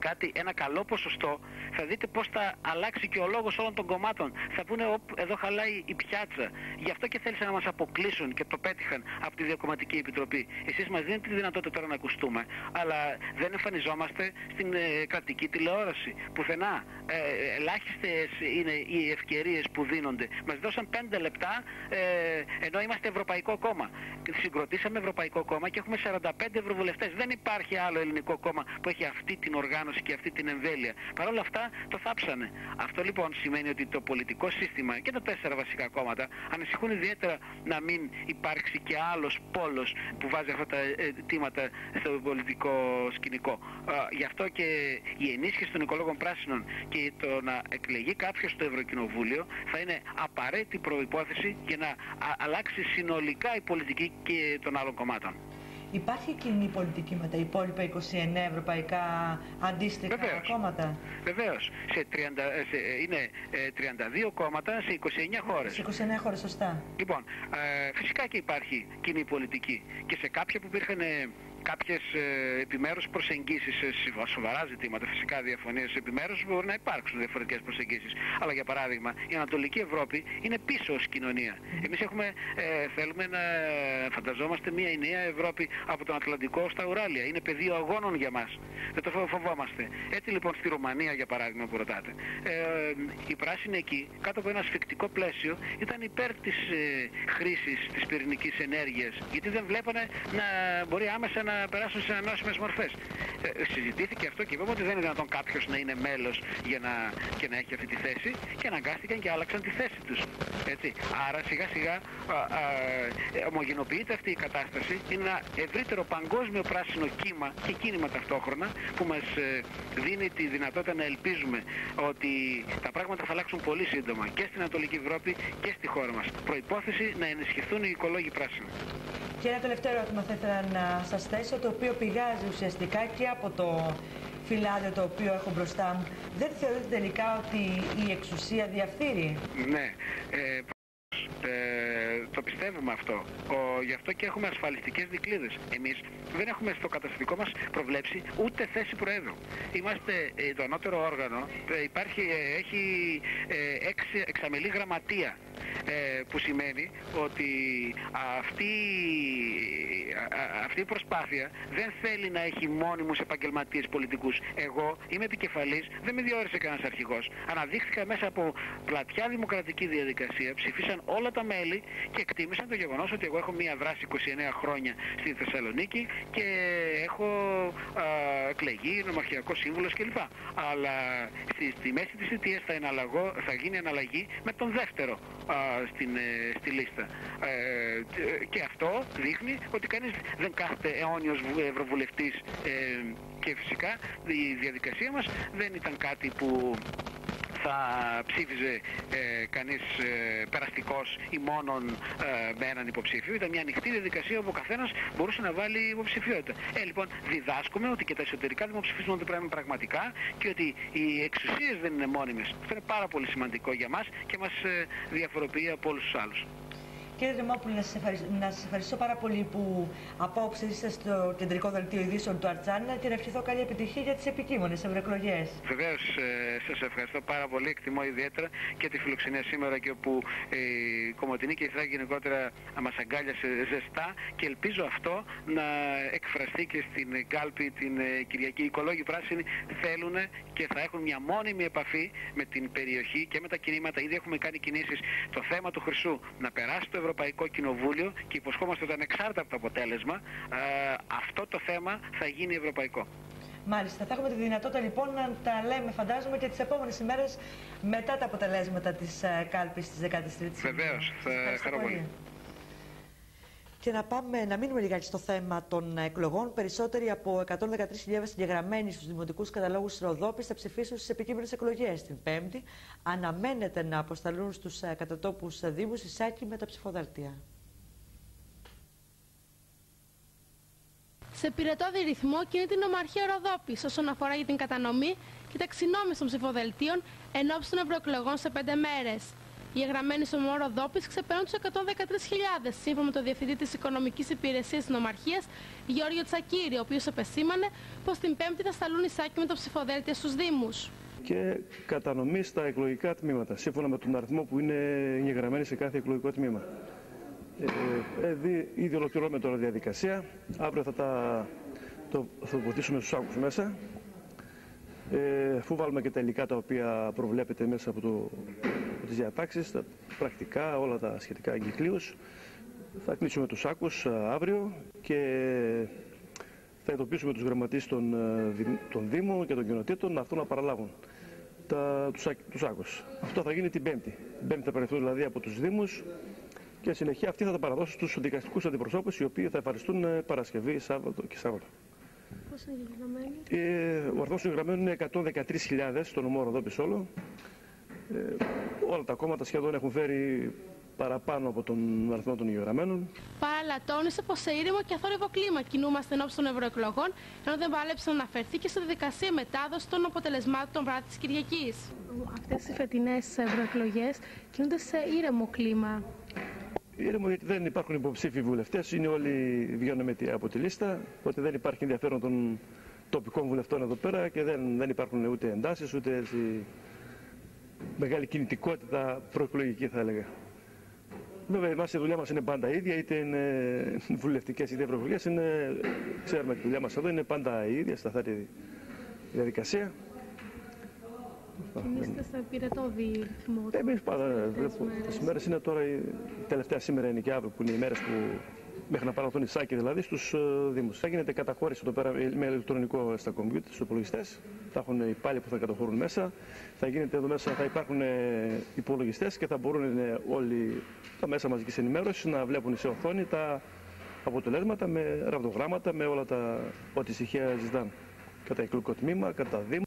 κάτι, ένα καλό ποσοστό, θα δείτε πώς θα αλλάξει και ο λόγος όλων των κομμάτων. Θα πούνε, οπ, εδώ χαλάει η πιάτσα. Γι' αυτό και θέλησαν να μας αποκλείσουν και το πέτυχαν από τη Διακομματική Επιτροπή. Εσείς μας δίνετε τη δυνατότητα τώρα να ακουστούμε, αλλά δεν εμφανιζόμαστε στην ε, κρατική τηλεόραση. Πουθενά. Ε, ελάχιστες είναι οι ευκαιρίες που δίνονται. Μας δώσαν πέντε λεπτά ε, ενώ είμαστε Ευρωπαϊκό Κόμμα. Συγκροτήσαμε Ευρωπαϊκό Κόμμα και έχουμε σαράντα πέντε ευρωβουλευτές. Δεν υπάρχει άλλο ελληνικό κόμμα που έχει αυτή την οργάνωση και αυτή την εμβέλεια. Παρ' όλα αυτά το θάψανε. Αυτό λοιπόν σημαίνει ότι το πολιτικό σύστημα και τα τέσσερα βασικά κόμματα ανησυχούν ιδιαίτερα να μην υπάρξει και άλλος πόλος που βάζει αυτά τα αιτήματα στο πολιτικό σκηνικό. Γι' αυτό και η ενίσχυση των οικολόγων πράσινων και το να εκλεγεί κάποιος στο Ευρωκοινοβούλιο θα είναι απαραίτητη προϋπόθεση για να αλλάξει συνολικά η πολιτική και των άλλων κομμάτων. Υπάρχει κοινή πολιτική με τα υπόλοιπα είκοσι εννέα ευρωπαϊκά αντίστοιχα Βεβαίως. κόμματα? Βεβαίως. Σε τριάντα, σε, είναι ε, τριάντα δύο κόμματα σε είκοσι εννέα χώρες. Σε είκοσι εννέα χώρες, σωστά. Λοιπόν, ε, φυσικά και υπάρχει κοινή πολιτική. Και σε κάποια που υπήρχαν ε, κάποιες ε, επιμέρους προσεγγίσεις σε σοβαρά ζητήματα, φυσικά διαφωνίες επιμέρους, μπορεί να υπάρξουν διαφορετικές προσεγγίσεις. Αλλά για παράδειγμα, η Ανατολική Ευρώπη είναι πίσω ως κοινωνία. Εμείς έχουμε, ε, θέλουμε να φανταζόμαστε μια νέα Ευρώπη από τον Ατλαντικό στα Ουράλια. Είναι πεδίο αγώνων για μας. Δεν το φοβόμαστε. Έτσι λοιπόν στη Ρουμανία, για παράδειγμα, που ρωτάτε, ε, οι πράσινοι εκεί, κάτω από ένα ασφικτικό πλαίσιο, ήταν υπέρ της ε, χρήσης της πυρηνικής ενέργειας. Γιατί δεν βλέπανε να μπορεί άμεσα να να περάσουν σε ανανεώσιμες μορφές. Ε, συζητήθηκε αυτό και είπαμε ότι δεν είναι δυνατόν κάποιος να είναι μέλος για να, και να έχει αυτή τη θέση και αναγκάστηκαν και άλλαξαν τη θέση τους. Έτσι. Άρα σιγά σιγά α, α, ομογενοποιείται αυτή η κατάσταση. Είναι ένα ευρύτερο παγκόσμιο πράσινο κύμα και κίνημα ταυτόχρονα που μας ε, δίνει τη δυνατότητα να ελπίζουμε ότι τα πράγματα θα αλλάξουν πολύ σύντομα και στην Ανατολική Ευρώπη και στη χώρα μας. Προϋπόθεση να ενισχυθούν οι οικολόγοι πράσινοι. Και ένα τελευταίο ερώτημα θα ήθελα να σας θέσω, το οποίο πηγάζει ουσιαστικά και από το φυλάδιο το οποίο έχω μπροστά μου. Δεν θεωρείτε τελικά ότι η εξουσία διαφθείρει? Ναι. Ε, Ε, το πιστεύουμε αυτό. Ο, γι' αυτό και έχουμε ασφαλιστικές δικλείδες. Εμείς δεν έχουμε στο καταστατικό μας προβλέψει ούτε θέση προέδρου. Είμαστε ε, το ανώτερο όργανο, ε, υπάρχει, ε, έχει ε, εξ, εξαμελή γραμματεία, ε, που σημαίνει ότι αυτή, α, αυτή η προσπάθεια δεν θέλει να έχει μόνιμους επαγγελματίες πολιτικούς. Εγώ είμαι επικεφαλής, δεν με διόρισε κανένας αρχηγός. Αναδείχθηκα μέσα από πλατιά δημοκρατική διαδικασία, ψηφίσαν όλα τα μέλη και εκτίμησαν το γεγονός ότι εγώ έχω μία δράση είκοσι εννέα χρόνια στη Θεσσαλονίκη και έχω α, εκλεγεί νομαρχιακός σύμβουλος κλπ. Αλλά στη, στη μέση της θητείας θα, θα γίνει αναλλαγή με τον δεύτερο α, στην, ε, στη λίστα. Ε, και αυτό δείχνει ότι κανείς δεν κάθεται αιώνιος ευρωβουλευτής, ε, και φυσικά η διαδικασία μας δεν ήταν κάτι που θα ψήφιζε ε, κανείς ε, περαστικός ή μόνον ε, με έναν υποψήφιο. Ήταν μια ανοιχτή διαδικασία όπου ο καθένας μπορούσε να βάλει υποψηφιότητα. Ε, λοιπόν, διδάσκουμε ότι και τα εσωτερικά δημοψηφίσματα πρέπει πραγματικά και ότι οι εξουσίες δεν είναι μόνιμες. Αυτό είναι πάρα πολύ σημαντικό για μας και μας ε, διαφοροποιεί από όλους τους άλλους. Κύριε Δημόπουλε, να σας, ευχαριστώ, να σας ευχαριστώ πάρα πολύ που απόψε είστε στο κεντρικό δελτίο ειδήσεων του Αρτσάνα και να ευχηθώ καλή επιτυχία για τις επικείμενες ευρωεκλογές. Βεβαίως, ε, σας ευχαριστώ πάρα πολύ. Εκτιμώ ιδιαίτερα και τη φιλοξενία σήμερα και όπου ε, η Κομοτηνή και η Θράκη γενικότερα μας αγκάλιασε ζεστά και ελπίζω αυτό να εκφραστεί και στην κάλπη την ε, Κυριακή. Οι οικολόγοι πράσινοι θέλουν και θα έχουν μια μόνιμη επαφή με την περιοχή και με τα κινήματα. Ήδη έχουμε κάνει κινήσεις το θέμα του Χρυσού να περάσει το Ευρωπαϊκό Κοινοβούλιο και υποσχόμαστε ότι ανεξάρτητα από το αποτέλεσμα ε, αυτό το θέμα θα γίνει ευρωπαϊκό. Μάλιστα. Θα έχουμε τη δυνατότητα λοιπόν να τα λέμε, φαντάζομαι, και τις επόμενες ημέρες μετά τα αποτελέσματα της uh, κάλπης της δεκάτης τρίτης. Βεβαίως. Θα χαρώ πολύ. Και να πάμε να μείνουμε λιγάκι στο θέμα των εκλογών. Περισσότεροι από εκατόν δεκατρείς χιλιάδες συγγεγραμμένοι στους δημοτικούς καταλόγους της Ροδόπης θα ψηφίσουν στις επικείμενες εκλογές. Την Πέμπτη αναμένεται να αποσταλούν στους κατατόπους δήμους εισάκη με τα ψηφοδέλτια. Σε πυρετώδη ρυθμό κινείται η νομαρχία Ροδόπης όσον αφορά για την κατανομή και ταξινόμηση των ψηφοδελτίων εν ώψη των ευρωεκλογών σε πέντε μέρες. Οι εγγραμμένοι στο νομό Ροδόπης ξεπερνούν τους εκατόν δεκατρείς χιλιάδες, σύμφωνα με τον Διευθυντή της Οικονομικής Υπηρεσίας της Νομαρχίας, Γεώργιο Τσακύρη, ο οποίος επεσήμανε πως την Πέμπτη θα σταλούν εισάκη με το ψηφοδέλτια στους Δήμους. Και κατανομή στα εκλογικά τμήματα, σύμφωνα με τον αριθμό που είναι εγγεγραμμένοι σε κάθε εκλογικό τμήμα. Ε, ε, ήδη ολοκληρώνουμε τώρα διαδικασία. Αύριο θα τα το, θα βοηθήσουμε στους άκους μέσα. Ε, αφού βάλουμε και τα υλικά τα οποία προβλέπεται μέσα από, το, από τις διατάξεις, τα πρακτικά, όλα τα σχετικά εγκυκλίους, θα κλείσουμε τους άκους αύριο και θα ειδοποιήσουμε τους γραμματείς των, των Δήμων και των κοινοτήτων να αυτούν να παραλάβουν τα, τους, τους άκους. Αυτό θα γίνει την Πέμπτη. Την Πέμπτη θα παρελθούν δηλαδή από τους Δήμους και συνεχεία αυτοί θα τα παραδώσουν στους δικαστικούς αντιπροσώπους, οι οποίοι θα ευχαριστούν Παρασκευή, Σάββατο και Σάββατο. Πώς είναι εγγεγραμμένοι? Ε, ο αριθμός των εγγεγραμμένων είναι εκατόν δεκατρείς χιλιάδες στο νομό Ροδόπης όλο. Ε, όλα τα κόμματα σχεδόν έχουν φέρει παραπάνω από τον αριθμό των εγγεγραμμένων. Παράλληλα, τόνισε πως σε ήρεμο και αθόρυβο κλίμα κινούμαστε ενώπιση των ευρωεκλογών, ενώ δεν πάλεψε να αναφερθεί και στη διαδικασία μετάδοση των αποτελεσμάτων των βράδυ της Κυριακής. Αυτές οι φετινές ευρωεκλογές κινούνται σε ήρεμο κλίμα. Ήρεμο γιατί δεν υπάρχουν υποψήφιοι βουλευτές, είναι όλοι βγαίνουν από τη λίστα, οπότε δεν υπάρχει ενδιαφέρον των τοπικών βουλευτών εδώ πέρα και δεν, δεν υπάρχουν ούτε εντάσεις ούτε έτσι, μεγάλη κινητικότητα προεκλογική θα έλεγα. Βέβαια, εμάς η δουλειά μας είναι πάντα ίδια, είτε είναι βουλευτικές είτε ευρωεκλογές, είναι, ξέρουμε ότι η δουλειά μας εδώ είναι πάντα η ίδια, σταθερή διαδικασία. Κινείστε σε πυρετό ρυθμό. Εμείς πάντα, τις μέρες είναι τώρα, η τελευταία σήμερα είναι και αύριο που είναι οι μέρες που μέχρι να παραδοθούν οι σάκοι δηλαδή στους uh, Δήμους. Θα γίνεται καταχώρηση εδώ πέρα με ηλεκτρονικό στα κομπιούτερ, στους υπολογιστές. Θα έχουν οι υπάλληλοι που θα καταχωρούν μέσα. Θα γίνεται εδώ μέσα, θα υπάρχουν υπολογιστές και θα μπορούν όλοι τα μέσα μαζικής ενημέρωσης να βλέπουν σε οθόνη τα αποτελέσματα με ραβδογράμματα, με όλα τα ό,τι στοιχεία ζητάνε. Κατά εκλογικό τμήμα, κατά Δήμο.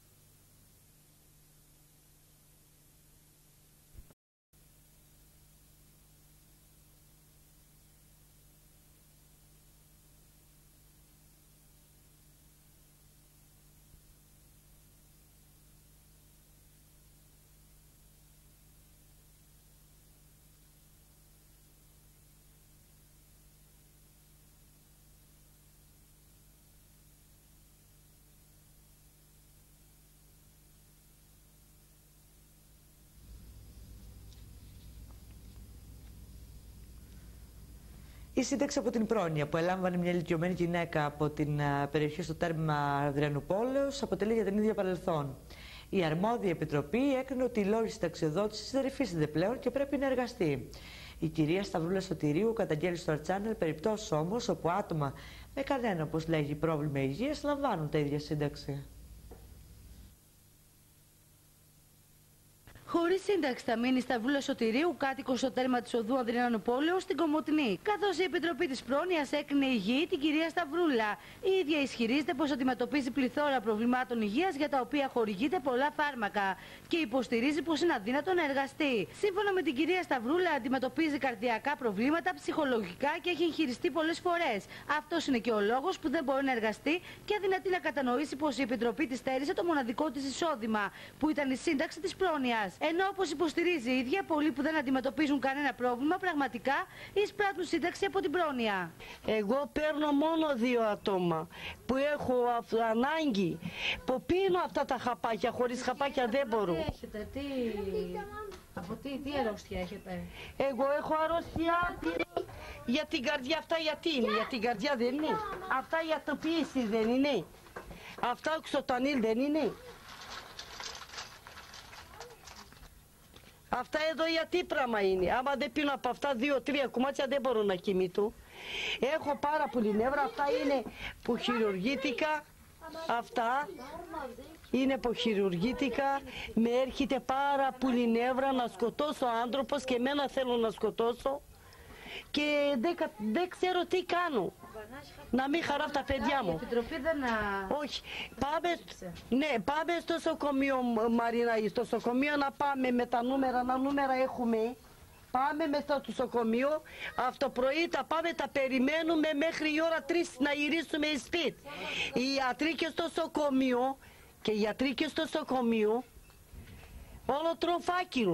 Η σύνταξη από την πρόνοια που ελάμβανε μια ηλικιωμένη γυναίκα από την περιοχή στο τέρμα Αδριανουπόλεως αποτελεί για την ίδια παρελθόν. Η αρμόδια επιτροπή έκρινε ότι οι λόγοι συνταξιοδότησης δεν υφίστανται πλέον και πρέπει να εργαστεί. Η κυρία Σταυρούλα Σωτηρίου καταγγέλει στο Αρτσάνελ περιπτώσεις όμως όπου άτομα με κανένα, όπως λέγει, πρόβλημα υγείας λαμβάνουν τα ίδια σύνταξη. Χωρίς σύνταξη θα μείνει η Σταυρούλα Σωτηρίου, κάτοικος στο τέρμα της οδού Αδριανουπόλεως στην Κομοτηνή. Καθώς η Επιτροπή της Πρόνοιας έκρινε υγιή την κυρία Σταυρούλα. Η ίδια ισχυρίζεται πως αντιμετωπίζει πληθώρα προβλημάτων υγείας για τα οποία χορηγείται πολλά φάρμακα και υποστηρίζει πως είναι αδύνατο να εργαστεί. Σύμφωνα με την κυρία Σταυρούλα, αντιμετωπίζει καρδιακά προβλήματα, ψυχολογικά και έχει εγχειριστεί πολλές φορές. Αυτός είναι και ο λόγος που δεν μπορεί να εργαστεί και αδυνατεί να κατανοήσει πως η Επιτροπή της στέρισε το μοναδικό της εισόδημα, που ήταν η σύνταξη της πρόνοιας. Ενώ όπως υποστηρίζει η ίδια, πολλοί που δεν αντιμετωπίζουν κανένα πρόβλημα πραγματικά εισπράττουν σύνταξη από την πρόνοια. Εγώ παίρνω μόνο δύο άτομα που έχω ανάγκη, που πίνω αυτά τα χαπάκια, χωρίς χαπάκια δεν μπορώ. Τι έχετε, τι... Από τι, τι αρρώστια έχετε? Εγώ έχω αρρώστια για την καρδιά, αυτά γιατί είναι, για την καρδιά δεν είναι. Αυτά για το πίεση δεν είναι. Αυτά οξωτανίλ δεν είναι. Αυτά εδώ γιατί πράγμα είναι. Άμα δεν πίνω από αυτά δύο-τρία κομμάτια δεν μπορώ να κοιμηθώ. Έχω πάρα πολύ νεύρα. Αυτά είναι που χειρουργήθηκα. Αυτά είναι που χειρουργήθηκα. Με έρχεται πάρα πολύ νεύρα να σκοτώσω άνθρωπος και εμένα θέλω να σκοτώσω. Και δεν, δεν ξέρω τι κάνω. Να μην χαρά τα παιδιά μου. Η Επιτροπή δεν... Όχι. Πάμε, ναι, πάμε στο νοσοκομείο, Μαρίνα, στο νοσοκομείο να πάμε με τα νούμερα, να νούμερα έχουμε. Πάμε με στο νοσοκομείο, αυτό πρωί τα πάμε, τα περιμένουμε μέχρι η ώρα τρεις να γυρίσουμε σπίτι. Οι ιατροί και στο νοσοκομείο, και οι ιατροί και στο νοσοκομείο, όλο τροφάκινο.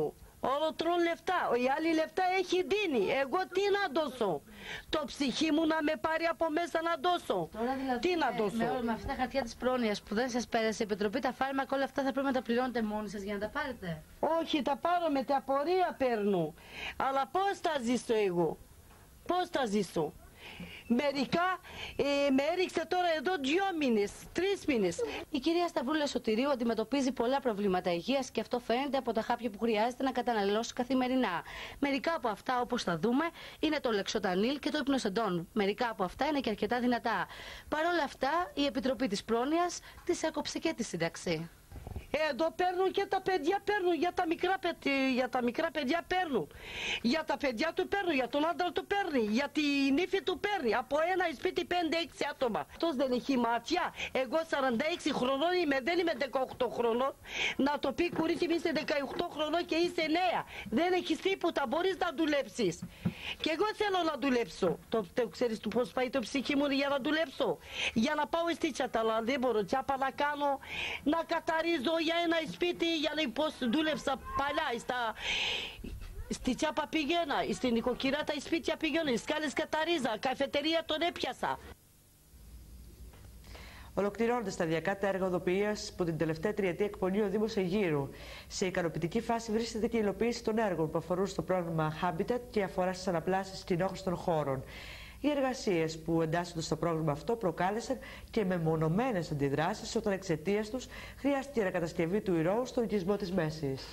Όλο τρώνε λεφτά. Οι άλλοι λεφτά έχει δίνει. Εγώ τι να δώσω? Το ψυχή μου να με πάρει από μέσα να δώσω. Τώρα δηλαδή, τι να με, δώσω? Με, με αυτά τα χαρτιά της πρόνοιας που δεν σας πέρασε η Επιτροπή, τα φάρμακα όλα αυτά θα πρέπει να τα πληρώνετε μόνοι σας για να τα πάρετε. Όχι, τα πάρω με τα απορία παίρνω. Αλλά πώς θα ζήσω εγώ? Πώς θα ζήσω? Μερικά ε, με έριξε τώρα εδώ δύο μήνες, τρεις μήνες. Η κυρία Σταυρούλα Σωτηρίου αντιμετωπίζει πολλά προβλήματα υγείας και αυτό φαίνεται από τα χάπια που χρειάζεται να καταναλώσει καθημερινά. Μερικά από αυτά, όπως θα δούμε, είναι το Λεξοτανίλ και το Υπνοσεντόν. Μερικά από αυτά είναι και αρκετά δυνατά. Παρ' όλα αυτά, η Επιτροπή της Πρόνοιας της έκοψε και τη σύνταξη. Εδώ παίρνουν και τα παιδιά παίρνουν, για τα μικρά, για τα μικρά παιδιά παίρνουν. Για τα παιδιά του παίρνουν, για τον άντρα του παίρνει, για την νύφη του παίρνει. Από ένα σπίτι πέντε έξι άτομα. Αυτός δεν έχει μάτια. Εγώ σαράντα έξι χρονών είμαι, δεν είμαι δεκαοκτώ χρονών. Να το πει κορίτσι μου είσαι δεκαοκτώ χρονών και είσαι νέα. Δεν έχεις τίποτα, μπορείς να δουλέψεις. Και εγώ θέλω να δουλέψω. Το, το ξέρεις του πώς πάει το ψυχή μου για να δουλέψω? Για να πάω στη Τσαταλά, δεν μπορώ τσάπα να κάνω, να καταρρίζω για ένα σπίτι, για να πώς δούλεψα παλιά στα... Στη Τσάπα πήγαινα, στην νοικοκυρά τα σπίτια πήγαινα, σκάλες καταρίζα, καφετερία τον έπιασα. Ολοκληρώνονται σταδιακά τα έργα οδοποιίας που την τελευταία τριετία εκπονεί ο Δήμος Αιγύρου. Σε ικανοποιητική φάση βρίσκεται και η υλοποίηση των έργων που αφορούν στο πρόγραμμα Habitat και αφορά στις αναπλάσεις κοινόχρηστων χώρων. Οι εργασίες που εντάσσονται στο πρόγραμμα αυτό προκάλεσαν και μεμονωμένες αντιδράσεις όταν εξαιτίας τους χρειάστηκε η ανακατασκευή του ηρώου στον οικισμό της Μέσης.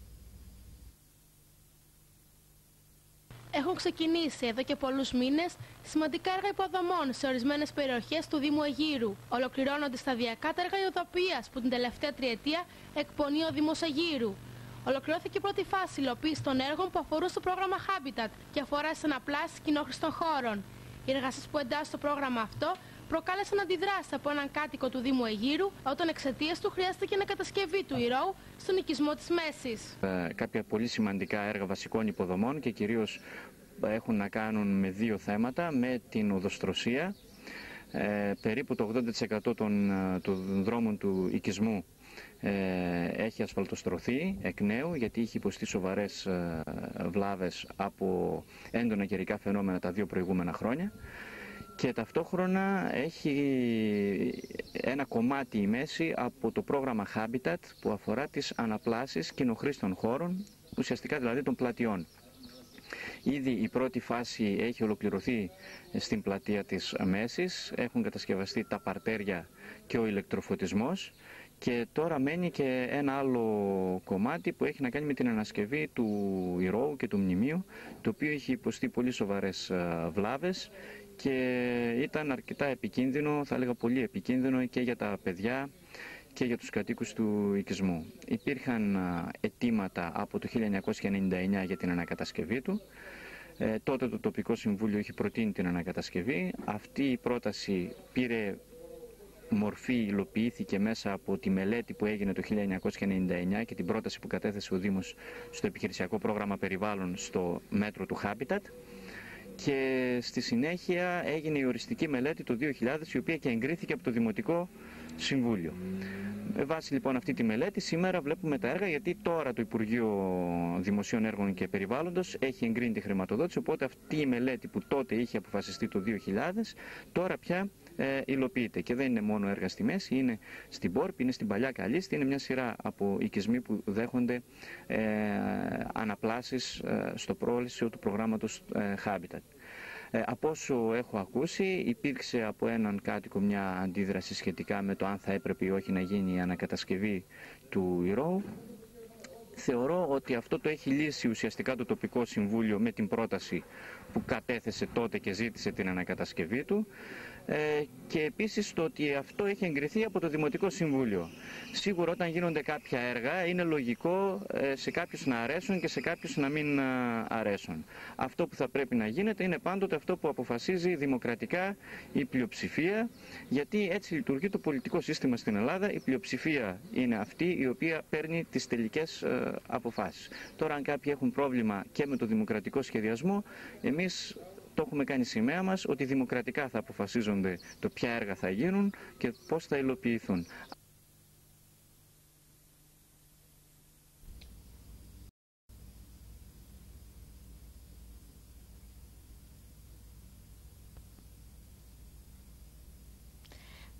Έχουν ξεκινήσει εδώ και πολλούς μήνες σημαντικά έργα υποδομών σε ορισμένες περιοχές του Δήμου Αιγύρου. Ολοκληρώνονται σταδιακά τα έργα οδοποιίας που την τελευταία τριετία εκπονεί ο Δήμος Αιγύρου. Ολοκληρώθηκε η πρώτη φάση υλοποίηση των έργων που αφορούν στο πρόγραμμα Habitat και αφορά στις αναπλάσεις κοινόχρηστων χώρων. Οι εργασίες που εντάσσουν στο πρόγραμμα αυτό προκάλεσαν αντιδράσεις από έναν κάτοικο του Δήμου Αιγύρου, όταν εξαιτίας του χρειάστηκε και ανακατασκευή του ηρώου στον οικισμό της Μέσης. Ε, κάποια πολύ σημαντικά έργα βασικών υποδομών και κυρίως έχουν να κάνουν με δύο θέματα, με την οδοστρωσία. Ε, περίπου το ογδόντα τοις εκατό των, των δρόμων του οικισμού ε, έχει ασφαλτοστρωθεί εκ νέου, γιατί είχε υποστεί σοβαρές ε, βλάβες από έντονα καιρικά φαινόμενα τα δύο προηγούμενα χρόνια. Και ταυτόχρονα έχει ένα κομμάτι η μέση από το πρόγραμμα Habitat που αφορά τις αναπλάσεις κοινοχρήστων χώρων, ουσιαστικά δηλαδή των πλατιών. Ήδη η πρώτη φάση έχει ολοκληρωθεί στην πλατεία της Μέσης, έχουν κατασκευαστεί τα παρτέρια και ο ηλεκτροφωτισμός και τώρα μένει και ένα άλλο κομμάτι που έχει να κάνει με την ανασκευή του ηρώου και του μνημείου, το οποίο έχει υποστεί πολύ σοβαρές βλάβες και ήταν αρκετά επικίνδυνο, θα έλεγα πολύ επικίνδυνο και για τα παιδιά και για τους κατοίκους του οικισμού. Υπήρχαν αιτήματα από το χίλια εννιακόσια ενενήντα εννιά για την ανακατασκευή του. Ε, τότε το τοπικό συμβούλιο είχε προτείνει την ανακατασκευή. Αυτή η πρόταση πήρε μορφή, υλοποιήθηκε μέσα από τη μελέτη που έγινε το χίλια εννιακόσια ενενήντα εννιά και την πρόταση που κατέθεσε ο Δήμος στο επιχειρησιακό πρόγραμμα περιβάλλον στο μέτρο του Habitat. Και στη συνέχεια έγινε η οριστική μελέτη το δύο χιλιάδες, η οποία και εγκρίθηκε από το Δημοτικό Συμβούλιο. Με βάση λοιπόν αυτή τη μελέτη σήμερα βλέπουμε τα έργα, γιατί τώρα το Υπουργείο Δημοσίων Έργων και Περιβάλλοντος έχει εγκρίνει τη χρηματοδότηση, οπότε αυτή η μελέτη που τότε είχε αποφασιστεί το δύο χιλιάδες τώρα πια ε, υλοποιείται. Και δεν είναι μόνο έργα στη Μέση, είναι στην Πόρπη, είναι στην Παλιά Καλίστη, είναι μια σειρά από οικισμοί που δέχονται ε, αναπλάσεις ε, στο πρόλυσιο του προγράμματος ε, Habitat. Ε, από όσο έχω ακούσει, υπήρξε από έναν κάτοικο μια αντίδραση σχετικά με το αν θα έπρεπε ή όχι να γίνει η ανακατασκευή του ηρώου. Θεωρώ ότι αυτό το έχει λύσει ουσιαστικά το τοπικό συμβούλιο με την πρόταση που κατέθεσε τότε και ζήτησε την ανακατασκευή του. Ε, και επίσης το ότι αυτό έχει εγκριθεί από το Δημοτικό Συμβούλιο. Σίγουρα όταν γίνονται κάποια έργα είναι λογικό ε, σε κάποιους να αρέσουν και σε κάποιους να μην ε, αρέσουν. Αυτό που θα πρέπει να γίνεται είναι πάντοτε αυτό που αποφασίζει δημοκρατικά η πλειοψηφία, γιατί έτσι λειτουργεί το πολιτικό σύστημα στην Ελλάδα. Η πλειοψηφία είναι αυτή η οποία παίρνει τις τελικές ε, αποφάσεις. Τώρα αν κάποιοι έχουν πρόβλημα και με το δημοκρατικό σχεδιασμό, εμείς το έχουμε κάνει σημαία μας ότι δημοκρατικά θα αποφασίζονται το ποια έργα θα γίνουν και πώς θα υλοποιηθούν.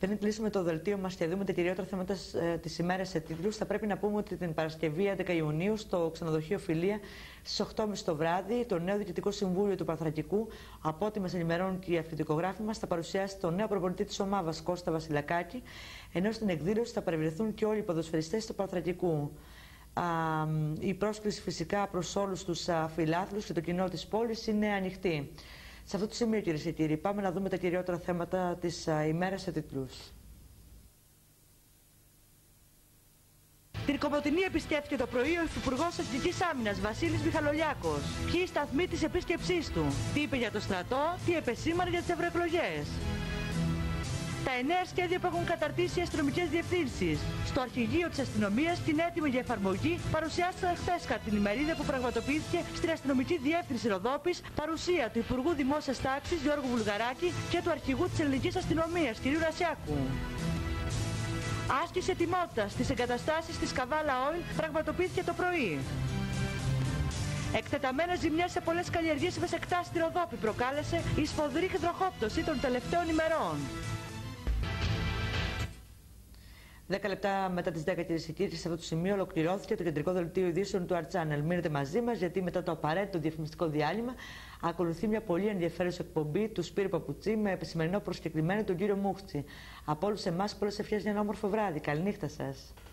Πριν κλείσουμε το δελτίο μας και δούμε τα κυριότερα θέματα ε, της ημέρας σε τίτλους, θα πρέπει να πούμε ότι την Παρασκευή έντεκα Ιουνίου στο ξενοδοχείο Φιλία στις οκτώ και μισή το βράδυ το νέο Διοικητικό Συμβούλιο του Πανθρακικού, από ό,τι μας ενημερώνουν και οι αυτοκογράφοι μας, θα παρουσιάσει τον νέο προπονητή της ομάδας Κώστα Βασιλακάκη, ενώ στην εκδήλωση θα παρευρεθούν και όλοι οι ποδοσφαιριστές του Πανθρακικού. Α, η πρόσκληση φυσικά προς όλους τους φιλάθλους και το κοινό της πόλης είναι ανοιχτή. Σε αυτό το σημείο, κυρίες και κύριοι, πάμε να δούμε τα κυριότερα θέματα της ημέρας σε τίτλους. Την Κομοτηνή επισκέφθηκε το πρωί ο Υφυπουργός Εθνικής Άμυνας Βασίλης Μιχαλολιάκος. Ποιοι σταθμοί της επίσκεψής του, τι είπε για το στρατό, τι επεσήμανε για τις ευρωεκλογές. Τα εννέα σχέδια που έχουν καταρτήσει οι αστυνομικές διευθύνσεις στο αρχηγείο της αστυνομίας και είναι έτοιμη για εφαρμογή παρουσιάστηκαν χθες κατά την ημερίδα που πραγματοποιήθηκε στην αστυνομική διεύθυνση Ροδόπης, παρουσία του Υπουργού Δημόσιας Τάξης Γιώργου Βουλγαράκη και του αρχηγού της ελληνικής αστυνομίας κ. Ρασιάκου. Άσκηση ετοιμότητας στις εγκαταστάσεις της Καβάλα Oil πραγματοποιήθηκε το πρωί. Εκτεταμένες ζημιές σε πολλές καλλιεργήσιμες εκτάσεις στη Ροδόπη προκάλεσε η σφοδρή υδροχόπτωση των τελευταίων ημερών. Δέκα λεπτά μετά τις δέκα, κυρίες και κύριοι, σε αυτό το σημείο ολοκληρώθηκε το κεντρικό δελτίο ειδήσεων του Art-Channel. Μείνετε μαζί μας, γιατί μετά το απαραίτητο διαφημιστικό διάλειμμα ακολουθεί μια πολύ ενδιαφέρουσα εκπομπή του Σπύρου Παπουτσί με επισημερινό προσκεκλημένο τον κύριο Μούχτσι. Από όλους εμάς, πολλές ευχές για ένα όμορφο βράδυ. Καληνύχτα σας.